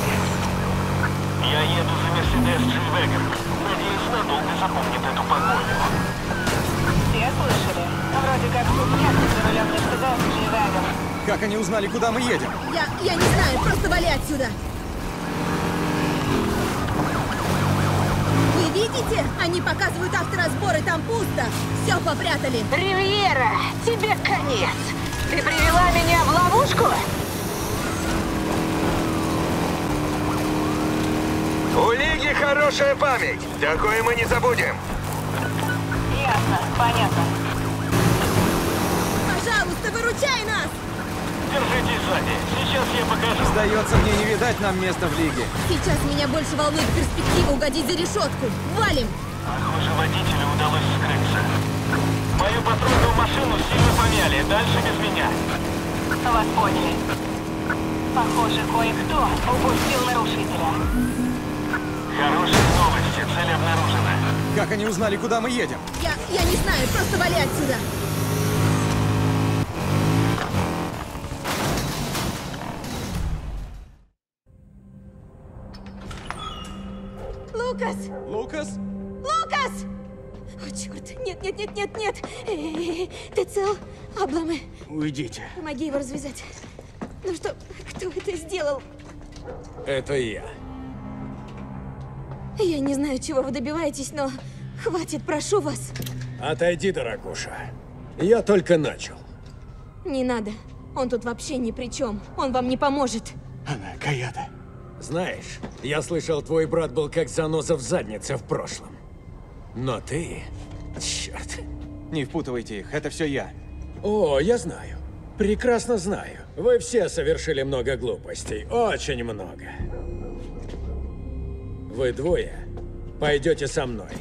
Я еду за Мерседес G-Wagon. Надеюсь, надолго запомнит эту погоду. Все слышали? Вроде как тут нет за рулем Мерседес G-Wagon. Как они узнали, куда мы едем? Я, я не знаю, просто вали отсюда! Вы видите? Они показывают авторазбор, и там пусто. Все попрятали. Ривьера, тебе конец. Ты привела меня в ловушку? У Лиги хорошая память. Такое мы не забудем. Ясно, понятно. Пожалуйста, выручай нас! Держитесь сзади. Сейчас я покажу. Сдается мне, не видать нам места в Лиге. Сейчас меня больше волнует перспектива угодить за решетку. Валим! Похоже, водителю удалось скрыться. Мою патрульную машину сильно помяли. Дальше без меня. Вас поняли. Похоже, кое-кто упустил нарушителя. Хорошие новости. Цель обнаружена. Как они узнали, куда мы едем? Я, я не знаю, просто вали отсюда. Лукас! Лукас? Лукас! О, черт! Нет, нет, нет, нет, нет! Эй, ты цел? Обломы. Уйдите. Помоги его развязать. Ну что, кто это сделал? Это я. Я не знаю, чего вы добиваетесь, но хватит, прошу вас. Отойди, дорогуша. Я только начал. Не надо. Он тут вообще ни при чем. Он вам не поможет. Она, Каята. Знаешь, я слышал, твой брат был как заноза в заднице в прошлом. Но ты... Черт. Не впутывайте их, это все я. О, я знаю. Прекрасно знаю. Вы все совершили много глупостей. Очень много. Вы двое пойдете со мной.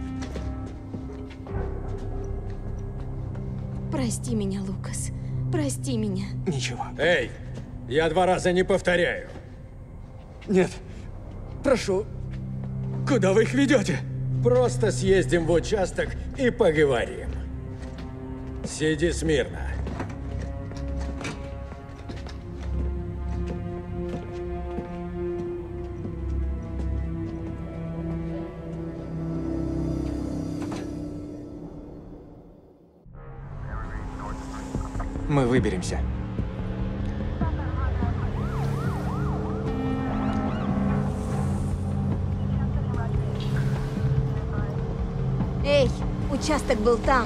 Прости меня, Лукас. Прости меня. Ничего. Эй, я два раза не повторяю. Нет. Прошу. Куда вы их ведете? Просто съездим в участок и поговорим. Сиди смирно. Мы выберемся. Эй, участок был там.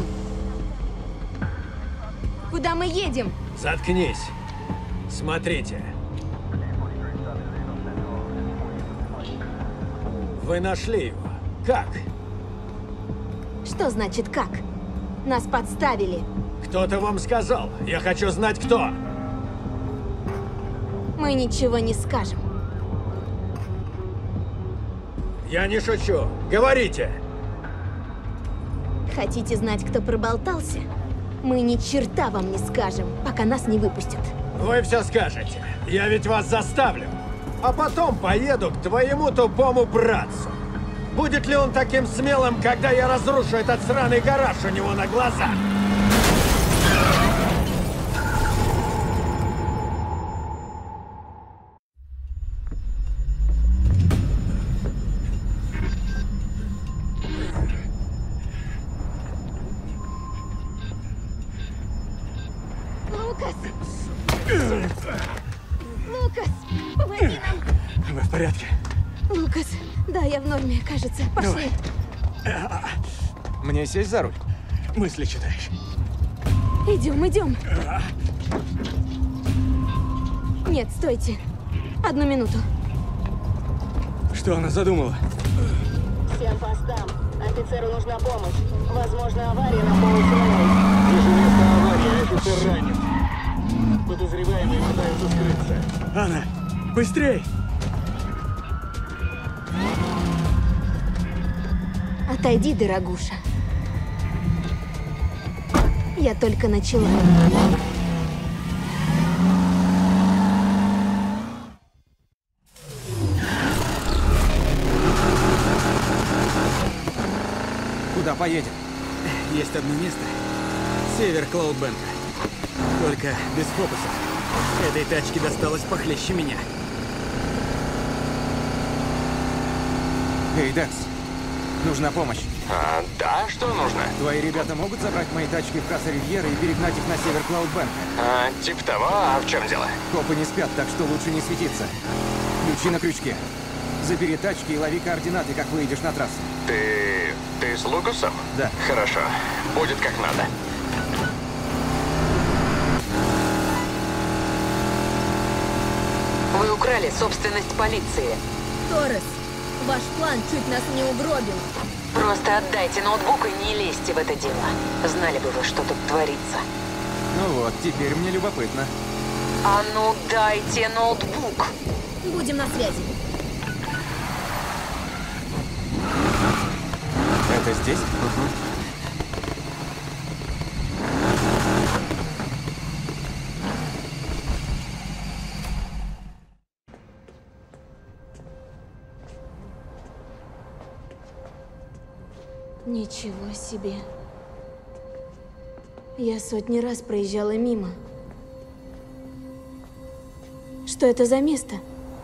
Куда мы едем? Заткнись. Смотрите. Вы нашли его. Как? Что значит как? Нас подставили. Кто-то вам сказал. Я хочу знать, кто. Мы ничего не скажем. Я не шучу. Говорите. Хотите знать, кто проболтался? Мы ни черта вам не скажем, пока нас не выпустят. Вы все скажете. Я ведь вас заставлю. А потом поеду к твоему тупому братцу. Будет ли он таким смелым, когда я разрушу этот сраный гараж у него на глазах? Лукас! Лукас, помоги нам! Вы в порядке? Лукас, да, я в норме, кажется. Пошли. Мне сесть за руль? Мысли читаешь? Идем, идем. Нет, стойте. Одну минуту. Что она задумала? Всем постам. Офицеру нужна помощь. Возможно, авария на полуценой. Вижу место аварии, офицер ранен. Подозреваемые пытаются скрыться. Анна, быстрей! Отойди, дорогуша. Я только начала. Куда поедем? Есть одно место. Север Клаудбенка. Только без фокусов. Этой тачке досталось похлеще меня. Эй, Декс, нужна помощь. А, да, что нужно? Твои ребята могут забрать мои тачки в Касса Ривьера и перегнать их на север Клаудбенка? А, типа того, а в чем дело? Копы не спят, так что лучше не светиться. Ключи на крючке. Забери тачки и лови координаты, как выйдешь на трассу. Ты... ты с Лукасом? Да. Хорошо. Будет как надо. Вы украли собственность полиции. Торрес, ваш план чуть нас не угробил. Просто отдайте ноутбук и не лезьте в это дело. Знали бы вы, что тут творится. Ну вот, теперь мне любопытно. А ну дайте ноутбук. Будем на связи. Это здесь? Угу. Ничего себе. Я сотни раз проезжала мимо. Что это за место?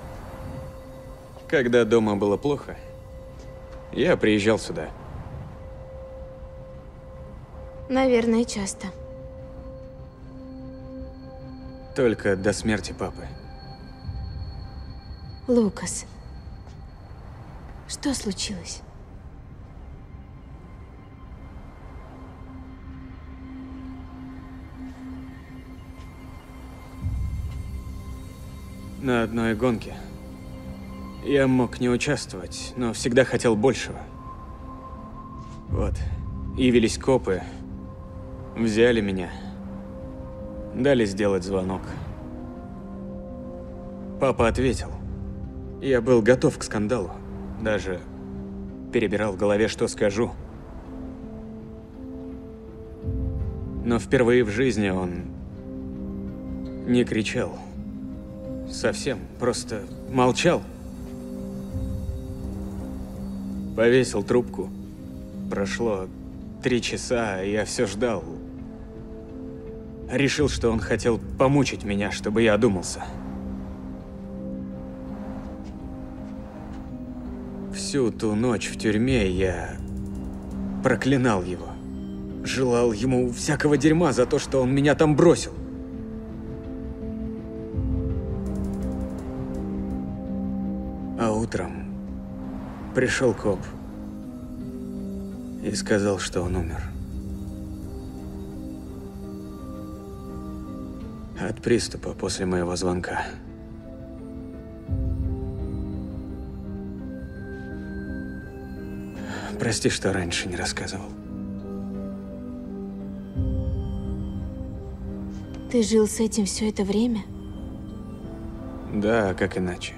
Когда дома было плохо, я приезжал сюда. Наверное, часто. Только до смерти папы. Лукас, что случилось? На одной гонке я мог не участвовать, но всегда хотел большего. Вот, явились копы, взяли меня, дали сделать звонок. Папа ответил. Я был готов к скандалу, даже перебирал в голове, что скажу. Но впервые в жизни он не кричал. Совсем, просто молчал. Повесил трубку. Прошло три часа, а я все ждал. Решил, что он хотел помучить меня, чтобы я одумался. Всю ту ночь в тюрьме я проклинал его. Желал ему всякого дерьма за то, что он меня там бросил. А утром пришел коп и сказал, что он умер. От приступа после моего звонка. Прости, что раньше не рассказывал. Ты жил с этим все это время? Да, как иначе.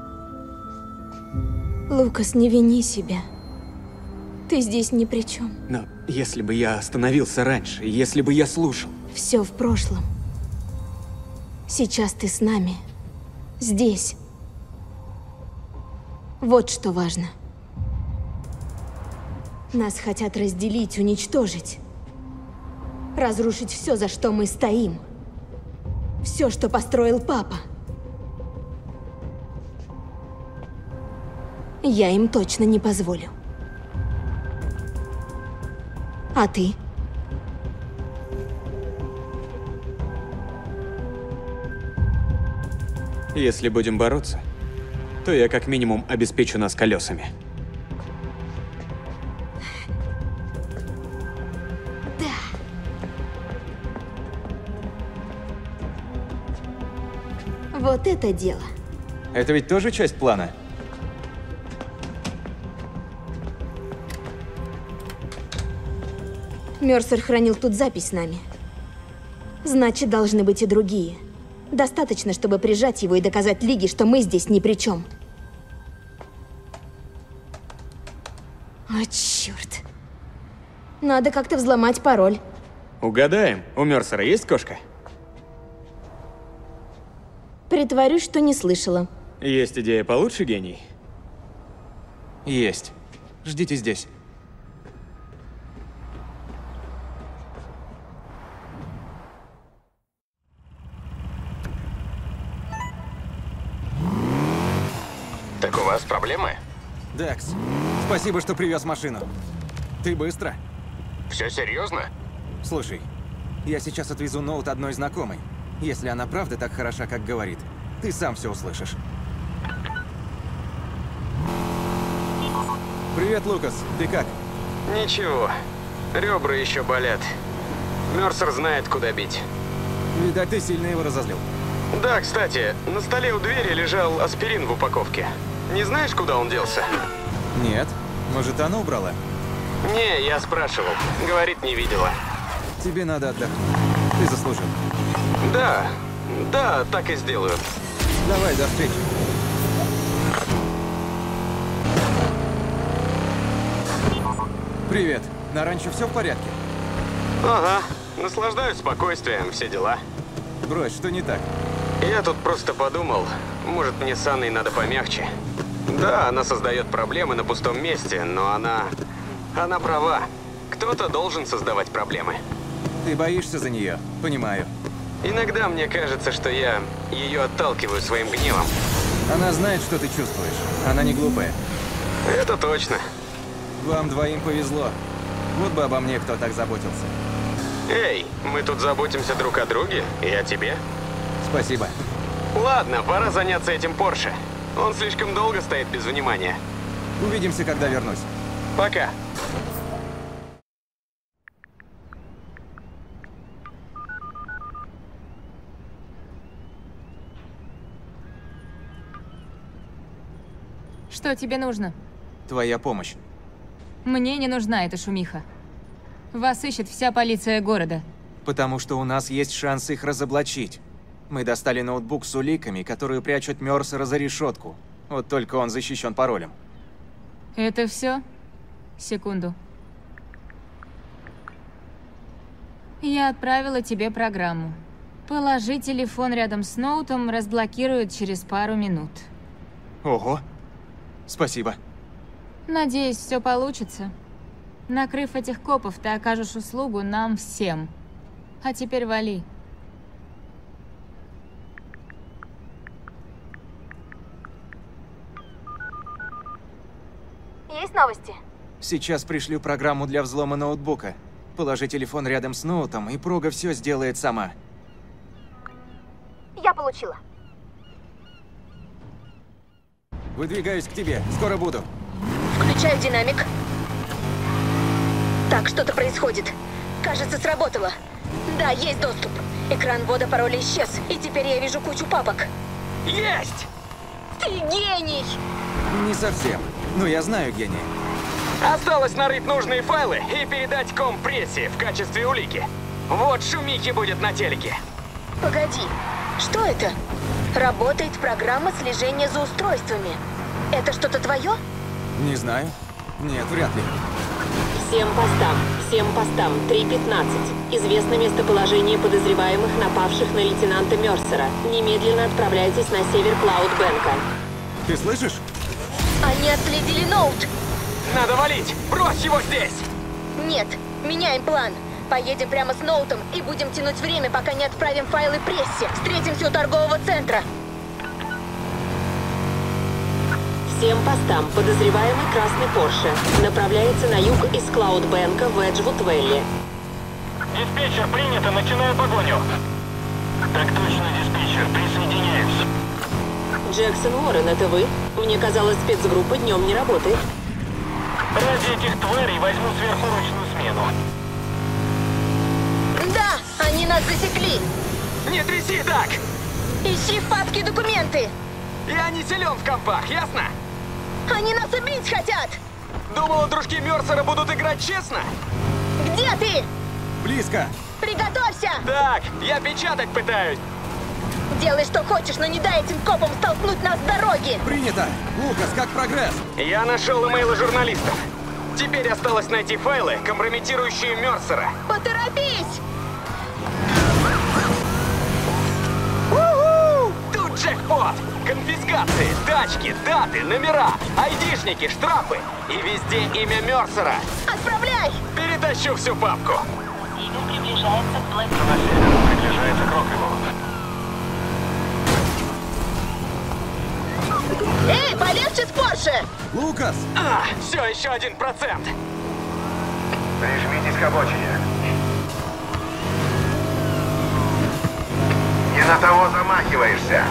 Лукас, не вини себя. Ты здесь ни при чем. Но если бы я остановился раньше, если бы я слушал... Все в прошлом. Сейчас ты с нами. Здесь. Вот что важно. Нас хотят разделить, уничтожить. Разрушить все, за что мы стоим. Все, что построил папа. Я им точно не позволю. А ты? Если будем бороться, то я как минимум обеспечу нас колесами. Вот это дело. Это ведь тоже часть плана? Мерсер хранил тут запись с нами. Значит, должны быть и другие. Достаточно, чтобы прижать его и доказать Лиге, что мы здесь ни при чем. О, черт. Надо как-то взломать пароль. Угадаем. У Мерсера есть кошка? Притворюсь, что не слышала. Есть идея получше, гений? Есть. Ждите здесь. Так у вас проблемы? Декс, спасибо, что привез машину. Ты быстро? Все серьезно? Слушай, я сейчас отвезу ноут одной знакомой. Если она правда так хороша, как говорит, ты сам все услышишь. Привет, Лукас. Ты как? Ничего. Ребра еще болят. Мерсер знает, куда бить. Видать, ты сильно его разозлил. Да, кстати, на столе у двери лежал аспирин в упаковке. Не знаешь, куда он делся? Нет. Может, она убрала? Не, я спрашивал. Говорит, не видела. Тебе надо отдохнуть. Ты заслужил. Да, да, так и сделаю. Давай, до встречи. Привет. На ранчо все в порядке? Ага. Наслаждаюсь спокойствием, все дела. Брось, что не так? Я тут просто подумал, может, мне с Анной надо помягче. Да, она создает проблемы на пустом месте, но она Она права. Кто-то должен создавать проблемы. Ты боишься за нее, понимаю. Иногда мне кажется, что я ее отталкиваю своим гневом. Она знает, что ты чувствуешь. Она не глупая. Это точно. Вам двоим повезло. Вот бы обо мне кто так заботился. Эй, мы тут заботимся друг о друге и о тебе. Спасибо. Ладно, пора заняться этим Порше. Он слишком долго стоит без внимания. Увидимся, когда вернусь. Пока. Что тебе нужно? Твоя помощь. Мне не нужна эта шумиха. Вас ищет вся полиция города. Потому что у нас есть шанс их разоблачить. Мы достали ноутбук с уликами, которые прячут Мерсера за решетку. Вот только он защищен паролем. Это все? Секунду. Я отправила тебе программу. Положи телефон рядом с ноутом, разблокируют через пару минут. Ого. Спасибо. Надеюсь, все получится. Накрыв этих копов, ты окажешь услугу нам всем. А теперь вали. Есть новости? Сейчас пришлю программу для взлома ноутбука. Положи телефон рядом с ноутом, и Прога все сделает сама. Я получила. Выдвигаюсь к тебе. Скоро буду. Включаю динамик. Так, что-то происходит. Кажется, сработало. Да, есть доступ. Экран ввода пароля исчез, и теперь я вижу кучу папок. Есть! Ты гений! Не совсем. Но я знаю гения. Осталось нарыть нужные файлы и передать компрессии в качестве улики. Вот шумихи будет на телеке. Погоди, что это? Работает программа слежения за устройствами. Это что-то твое? Не знаю. Нет, вряд ли. Всем постам, всем постам, три пятнадцать. Известно местоположение подозреваемых, напавших на лейтенанта Мерсера. Немедленно отправляйтесь на север Клаудбенка. Ты слышишь? Они отследили ноут. Надо валить! Брось его здесь! Нет, меняем план. Поедем прямо с ноутом и будем тянуть время, пока не отправим файлы прессе. Встретимся у торгового центра. Всем постам. Подозреваемый красный Порше. Направляется на юг из Клаудбенка в Эджвуд-Вэлли. Диспетчер, принято. Начинаю погоню. Так точно, диспетчер. Присоединяюсь. Джексон Уоррен, это вы? Мне казалось, спецгруппа днем не работает. Ради этих тварей возьму сверхурочную смену. Да, они нас засекли. Не тряси так! Ищи в папке документы. Я не силен в компах, ясно? Они нас убить хотят! Думала, дружки Мерсера будут играть честно? Где ты? Близко! Приготовься! Так, я печатать пытаюсь. Делай, что хочешь, но не дай этим копам столкнуть нас с дороги! Принято! Лукас, как прогресс? Я нашел имейлы журналистов. Теперь осталось найти файлы, компрометирующие Мерсера. Поторопись! У-ху! Тут джекпот! Конфискации, тачки, даты, номера, айдишники, штрафы. И везде имя Мерсера. Отправляй! Перетащу всю папку. Игорь приближается к Блэк. На север приближается к Роквиллу. Эй, полегче с Порше! Лукас! А, все, еще один процент. Прижмитесь к обочине. Не на того замахиваешься.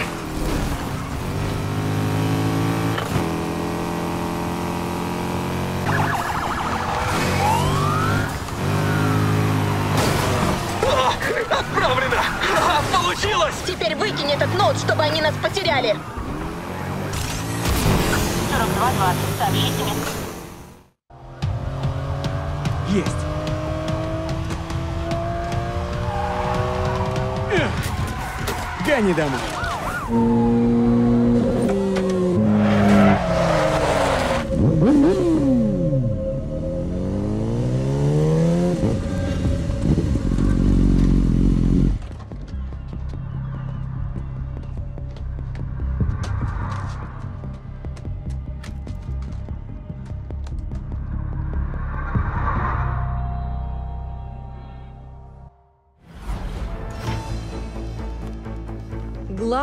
О, отправлено! А, получилось! Теперь выкинь этот ноут, чтобы они нас потеряли. сорок два двадцать. Сообщите мне. Есть! Гони домой!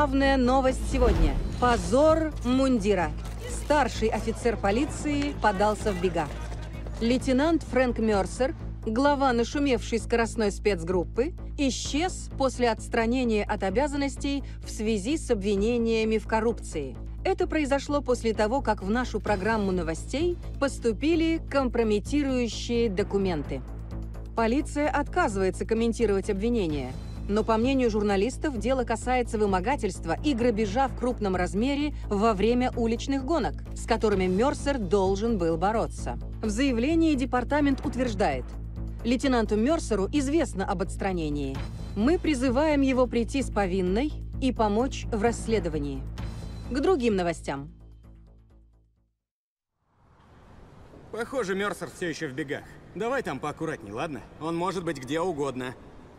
Главная новость сегодня. Позор мундира. Старший офицер полиции подался в бега. Лейтенант Фрэнк Мерсер, глава нашумевшей скоростной спецгруппы, исчез после отстранения от обязанностей в связи с обвинениями в коррупции. Это произошло после того, как в нашу программу новостей поступили компрометирующие документы. Полиция отказывается комментировать обвинения, но, по мнению журналистов, дело касается вымогательства и грабежа в крупном размере во время уличных гонок, с которыми Мерсер должен был бороться. В заявлении департамент утверждает: лейтенанту Мерсеру известно об отстранении. Мы призываем его прийти с повинной и помочь в расследовании. К другим новостям. Похоже, Мерсер все еще в бегах. Давай там поаккуратней, ладно? Он может быть где угодно.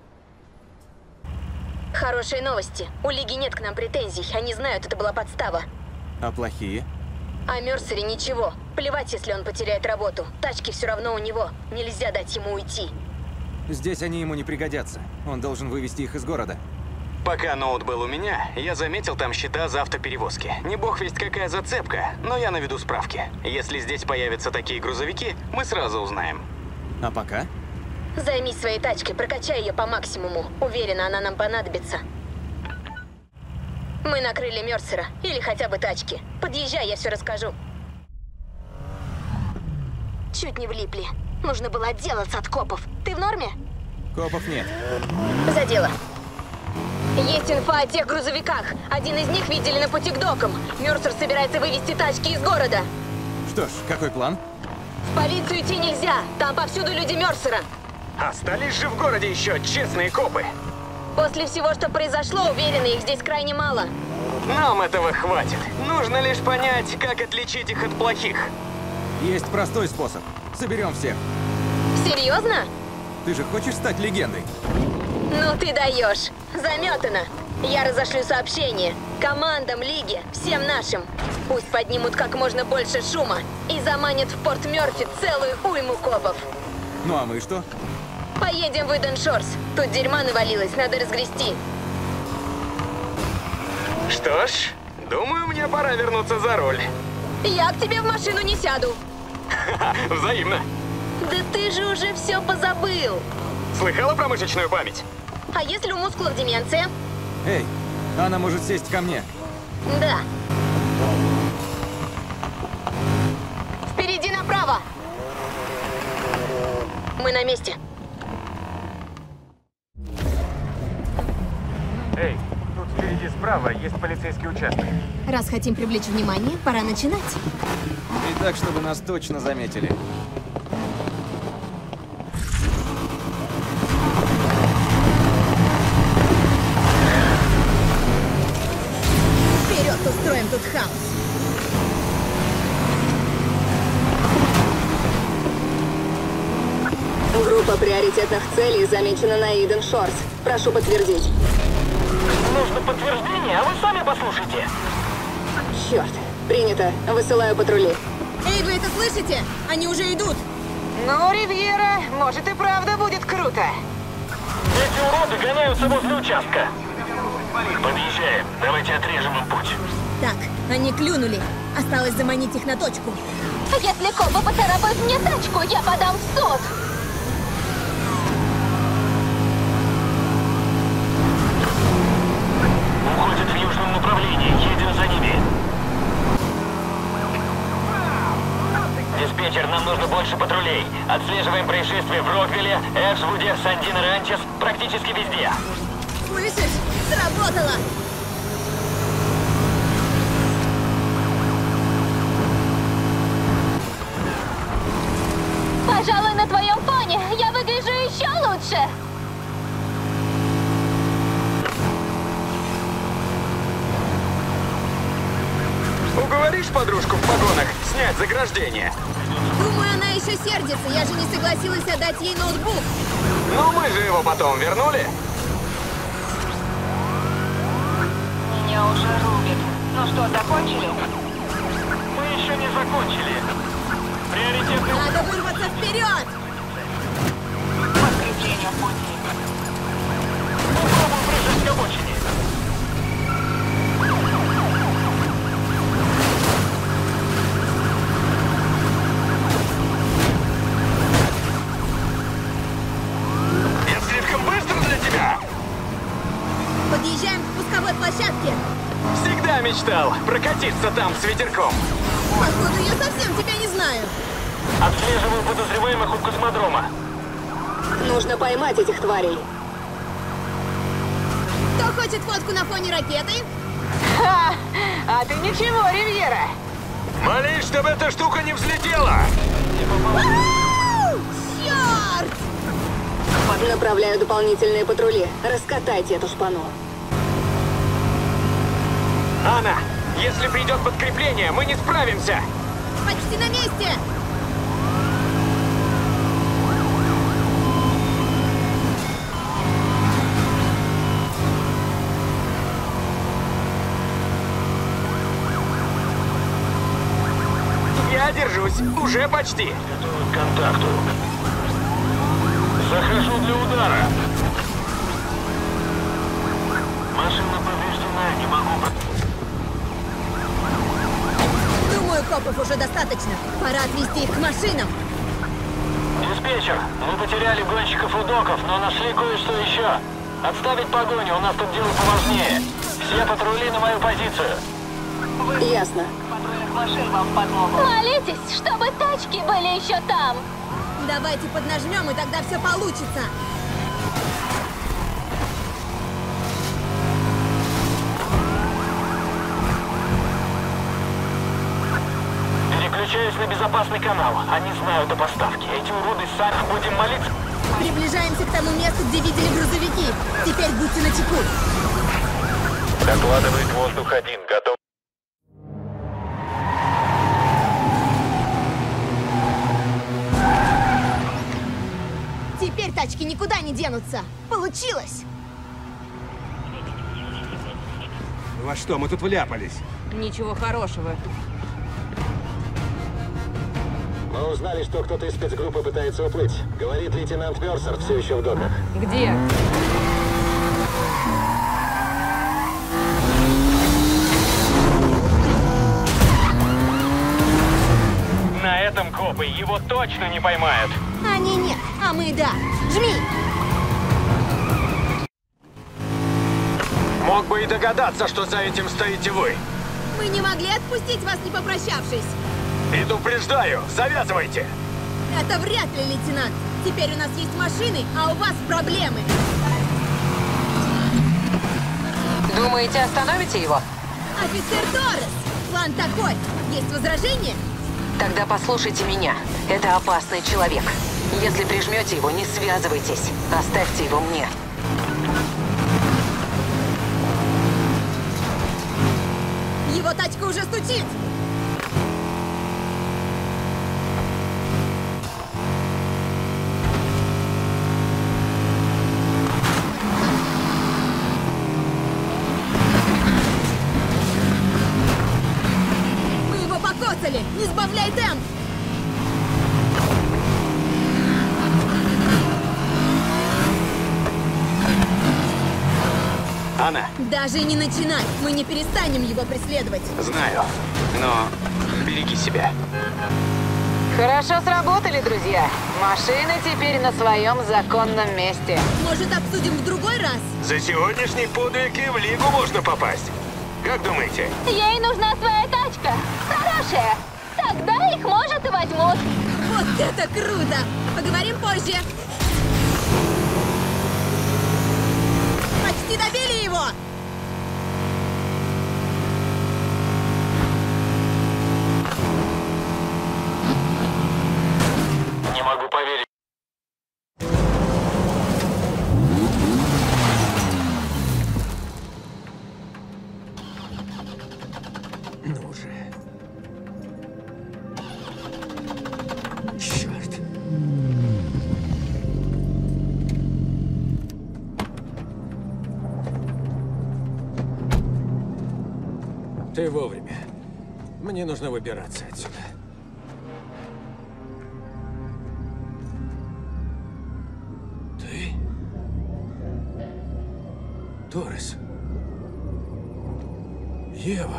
Хорошие новости. У Лиги нет к нам претензий. Они знают, это была подстава. А плохие? О Мерсере ничего. Плевать, если он потеряет работу. Тачки все равно у него. Нельзя дать ему уйти. Здесь они ему не пригодятся. Он должен вывести их из города. Пока ноут был у меня, я заметил там счета за автоперевозки. Не бог весть какая зацепка, но я наведу справки. Если здесь появятся такие грузовики, мы сразу узнаем. А пока? Займись своей тачкой, прокачай ее по максимуму. Уверена, она нам понадобится. Мы накрыли Мерсера. Или хотя бы тачки. Подъезжай, я все расскажу. Чуть не влипли. Нужно было отделаться от копов. Ты в норме? Копов нет. За дело. Есть инфа о тех грузовиках. Один из них видели на пути к докам. Мерсер собирается вывести тачки из города. Что ж, какой план? В полицию идти нельзя. Там повсюду люди Мерсера. Остались же в городе еще честные копы. После всего, что произошло, уверена, их здесь крайне мало. Нам этого хватит. Нужно лишь понять, как отличить их от плохих. Есть простой способ. Соберем всех. Серьезно? Ты же хочешь стать легендой? Ну ты даешь. Заметано. Я разошлю сообщение. Командам Лиги, всем нашим. Пусть поднимут как можно больше шума и заманят в Порт Мёрфи целую уйму копов. Ну а мы что? Поедем в Иден Шорс. Тут дерьма навалилось, надо разгрести. Что ж, думаю, мне пора вернуться за руль. Я к тебе в машину не сяду. Взаимно. Да ты же уже все позабыл. Слыхала про мышечную память? А если у мускулов деменция? Эй, она может сесть ко мне. Да. Впереди направо. Мы на месте. Эй, тут впереди справа есть полицейский участок. Раз хотим привлечь внимание, пора начинать. И так, чтобы нас точно заметили. Вперед, устроим тут хаос. Группа приоритетных целей замечена на Иден Шорс. Прошу подтвердить. Нужно подтверждение, а вы сами послушайте. Черт. Принято. Высылаю патрули. Эй, вы это слышите? Они уже идут. Ну, Ривьера, может и правда будет круто. Эти уроды гоняются возле участка. Подъезжаем. Давайте отрежем им путь. Так, они клюнули. Осталось заманить их на точку. Если копы поцарапают мне тачку, я подам в суд. Уходят в южном направлении. Едем за ними. Диспетчер, нам нужно больше патрулей. Отслеживаем происшествия в Роквилле, Эджвуде, Сандино Ранчес, практически везде. Слышишь? Сработало! Пожалуй, на твоем фоне я выгляжу еще лучше. Уговоришь подружку в погонах снять заграждение? Думаю, она еще сердится. Я же не согласилась отдать ей ноутбук. Ну, мы же его потом вернули. Меня уже рубит. Ну что, закончили? Мы еще не закончили. Приоритетный... Надо вырваться вперед! Подкрепление в пути. Попробуем прижать к обочине. крутиться там с ветерком? Походу, я совсем тебя не знаю. Отслеживаю подозреваемых у космодрома. Нужно поймать этих тварей. Кто хочет фотку на фоне ракеты? Ха! А ты ничего, Ривьера! Молись, чтобы эта штука не взлетела! Черт! Направляю дополнительные патрули. Раскатайте эту шпану. Анна, если придет подкрепление, мы не справимся! Почти на месте! Я держусь, уже почти. Готовы к контакту. Захожу для удара. Машина повреждена, не могу... Думаю, копов уже достаточно. Пора отвезти их к машинам. Диспетчер, мы потеряли гонщиков и доков, но нашли кое-что еще. Отставить погоню, у нас тут дело поважнее. Все патрули на мою позицию. Ясно. Машин вам в подмогу. Молитесь, чтобы тачки были еще там. Давайте поднажмем, и тогда все получится. Переключаюсь на безопасный канал. Они знают о поставке. Эти уроды сами будем молиться. Приближаемся к тому месту, где видели грузовики. Теперь будьте начеку. Докладывает воздух один. Готов. Теперь тачки никуда не денутся. Получилось! Во что мы тут вляпались? Ничего хорошего. Мы узнали, что кто-то из спецгруппы пытается уплыть. Говорит лейтенант Мерсер, все еще в доках. Где? На этом копы его точно не поймают. Они нет, а мы да. Жми! Мог бы и догадаться, что за этим стоите вы. Мы не могли отпустить вас, не попрощавшись. Предупреждаю, завязывайте. Это вряд ли, лейтенант. Теперь у нас есть машины, а у вас проблемы. Думаете, остановите его? Офицер Торрес! План такой. Есть возражения? Тогда послушайте меня. Это опасный человек. Если прижмете его, не связывайтесь. Оставьте его мне. Его тачка уже стучит! Мы его покоцали! Не сбавляй темп! Анна. Даже не начинай! Мы не перестанем его преследовать! Знаю, но береги себя. Хорошо сработали, друзья. Машина теперь на своем законном месте. Может, обсудим в другой раз? За сегодняшний подвиг и в лигу можно попасть. Как думаете? Ей нужна своя тачка. Хорошая. Тогда их, может, и возьмут. Вот это круто! Поговорим позже. Почти добили его! Не могу поверить. Ну же. Черт. Ты вовремя. Мне нужно выбираться отсюда. Ты? Торрес? Ева?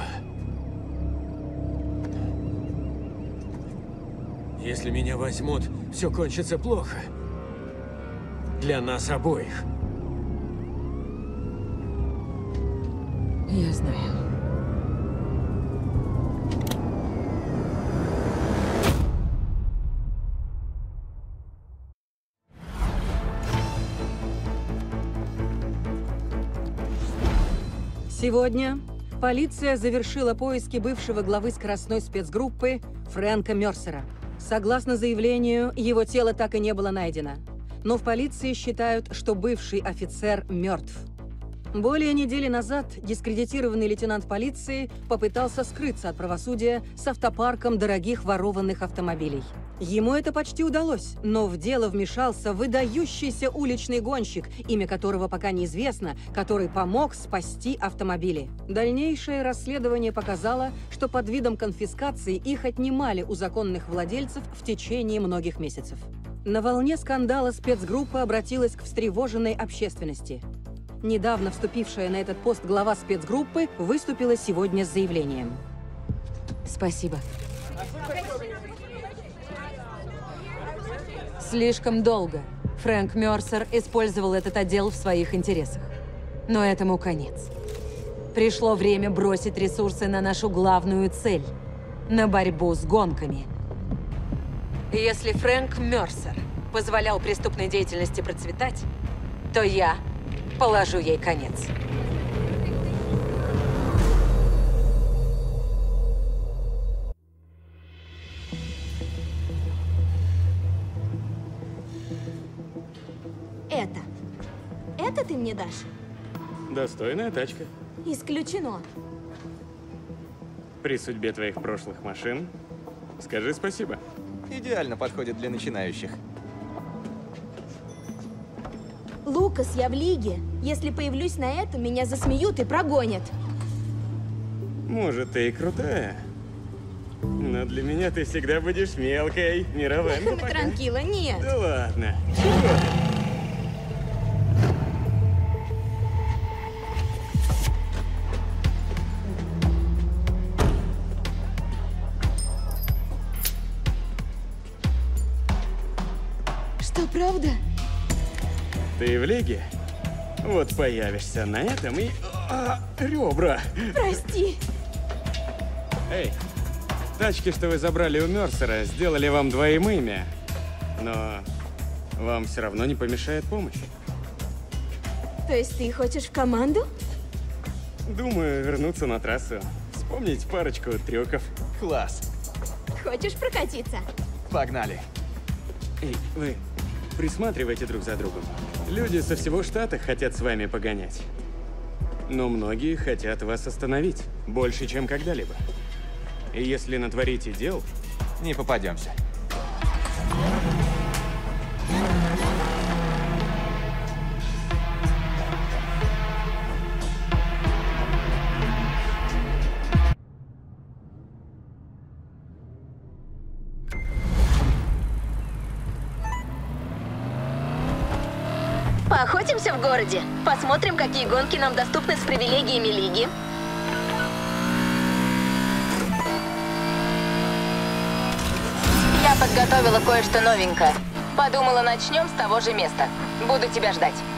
Если меня возьмут, все кончится плохо. Для нас обоих. Я знаю. Сегодня полиция завершила поиски бывшего главы скоростной спецгруппы Фрэнка Мерсера. Согласно заявлению, его тело так и не было найдено. Но в полиции считают, что бывший офицер мертв. Более недели назад дискредитированный лейтенант полиции попытался скрыться от правосудия с автопарком дорогих ворованных автомобилей. Ему это почти удалось, но в дело вмешался выдающийся уличный гонщик, имя которого пока неизвестно, который помог спасти автомобили. Дальнейшее расследование показало, что под видом конфискации их отнимали у законных владельцев в течение многих месяцев. На волне скандала спецгруппа обратилась к встревоженной общественности. Недавно вступившая на этот пост глава спецгруппы выступила сегодня с заявлением. Спасибо. Слишком долго Фрэнк Мерсер использовал этот отдел в своих интересах. Но этому конец. Пришло время бросить ресурсы на нашу главную цель – на борьбу с гонками. Если Фрэнк Мерсер позволял преступной деятельности процветать, то я положу ей конец. Это. Это ты мне дашь? Достойная тачка. Исключено. При судьбе твоих прошлых машин скажи спасибо. Идеально подходит для начинающих. Лукас, я в лиге. Если появлюсь на этом, меня засмеют и прогонят. Может, ты и крутая, но для меня ты всегда будешь мелкой. Не равен. Транкила, нет. Да ладно. Что, правда? Ты в лиге? Вот появишься на этом и... А, ребра! Прости! Эй, тачки, что вы забрали у Мерсера, сделали вам двоим имя. Но вам все равно не помешает помощь. То есть ты хочешь в команду? Думаю, вернуться на трассу. Вспомнить парочку трюков. Класс. Хочешь прокатиться? Погнали. Эй, вы присматривайте друг за другом. Люди со всего штата хотят с вами погонять. Но многие хотят вас остановить. Больше, чем когда-либо. И если натворите дел... Не попадемся. Поохотимся в городе. Посмотрим, какие гонки нам доступны с привилегиями Лиги. Я подготовила кое-что новенькое. Подумала, начнем с того же места. Буду тебя ждать.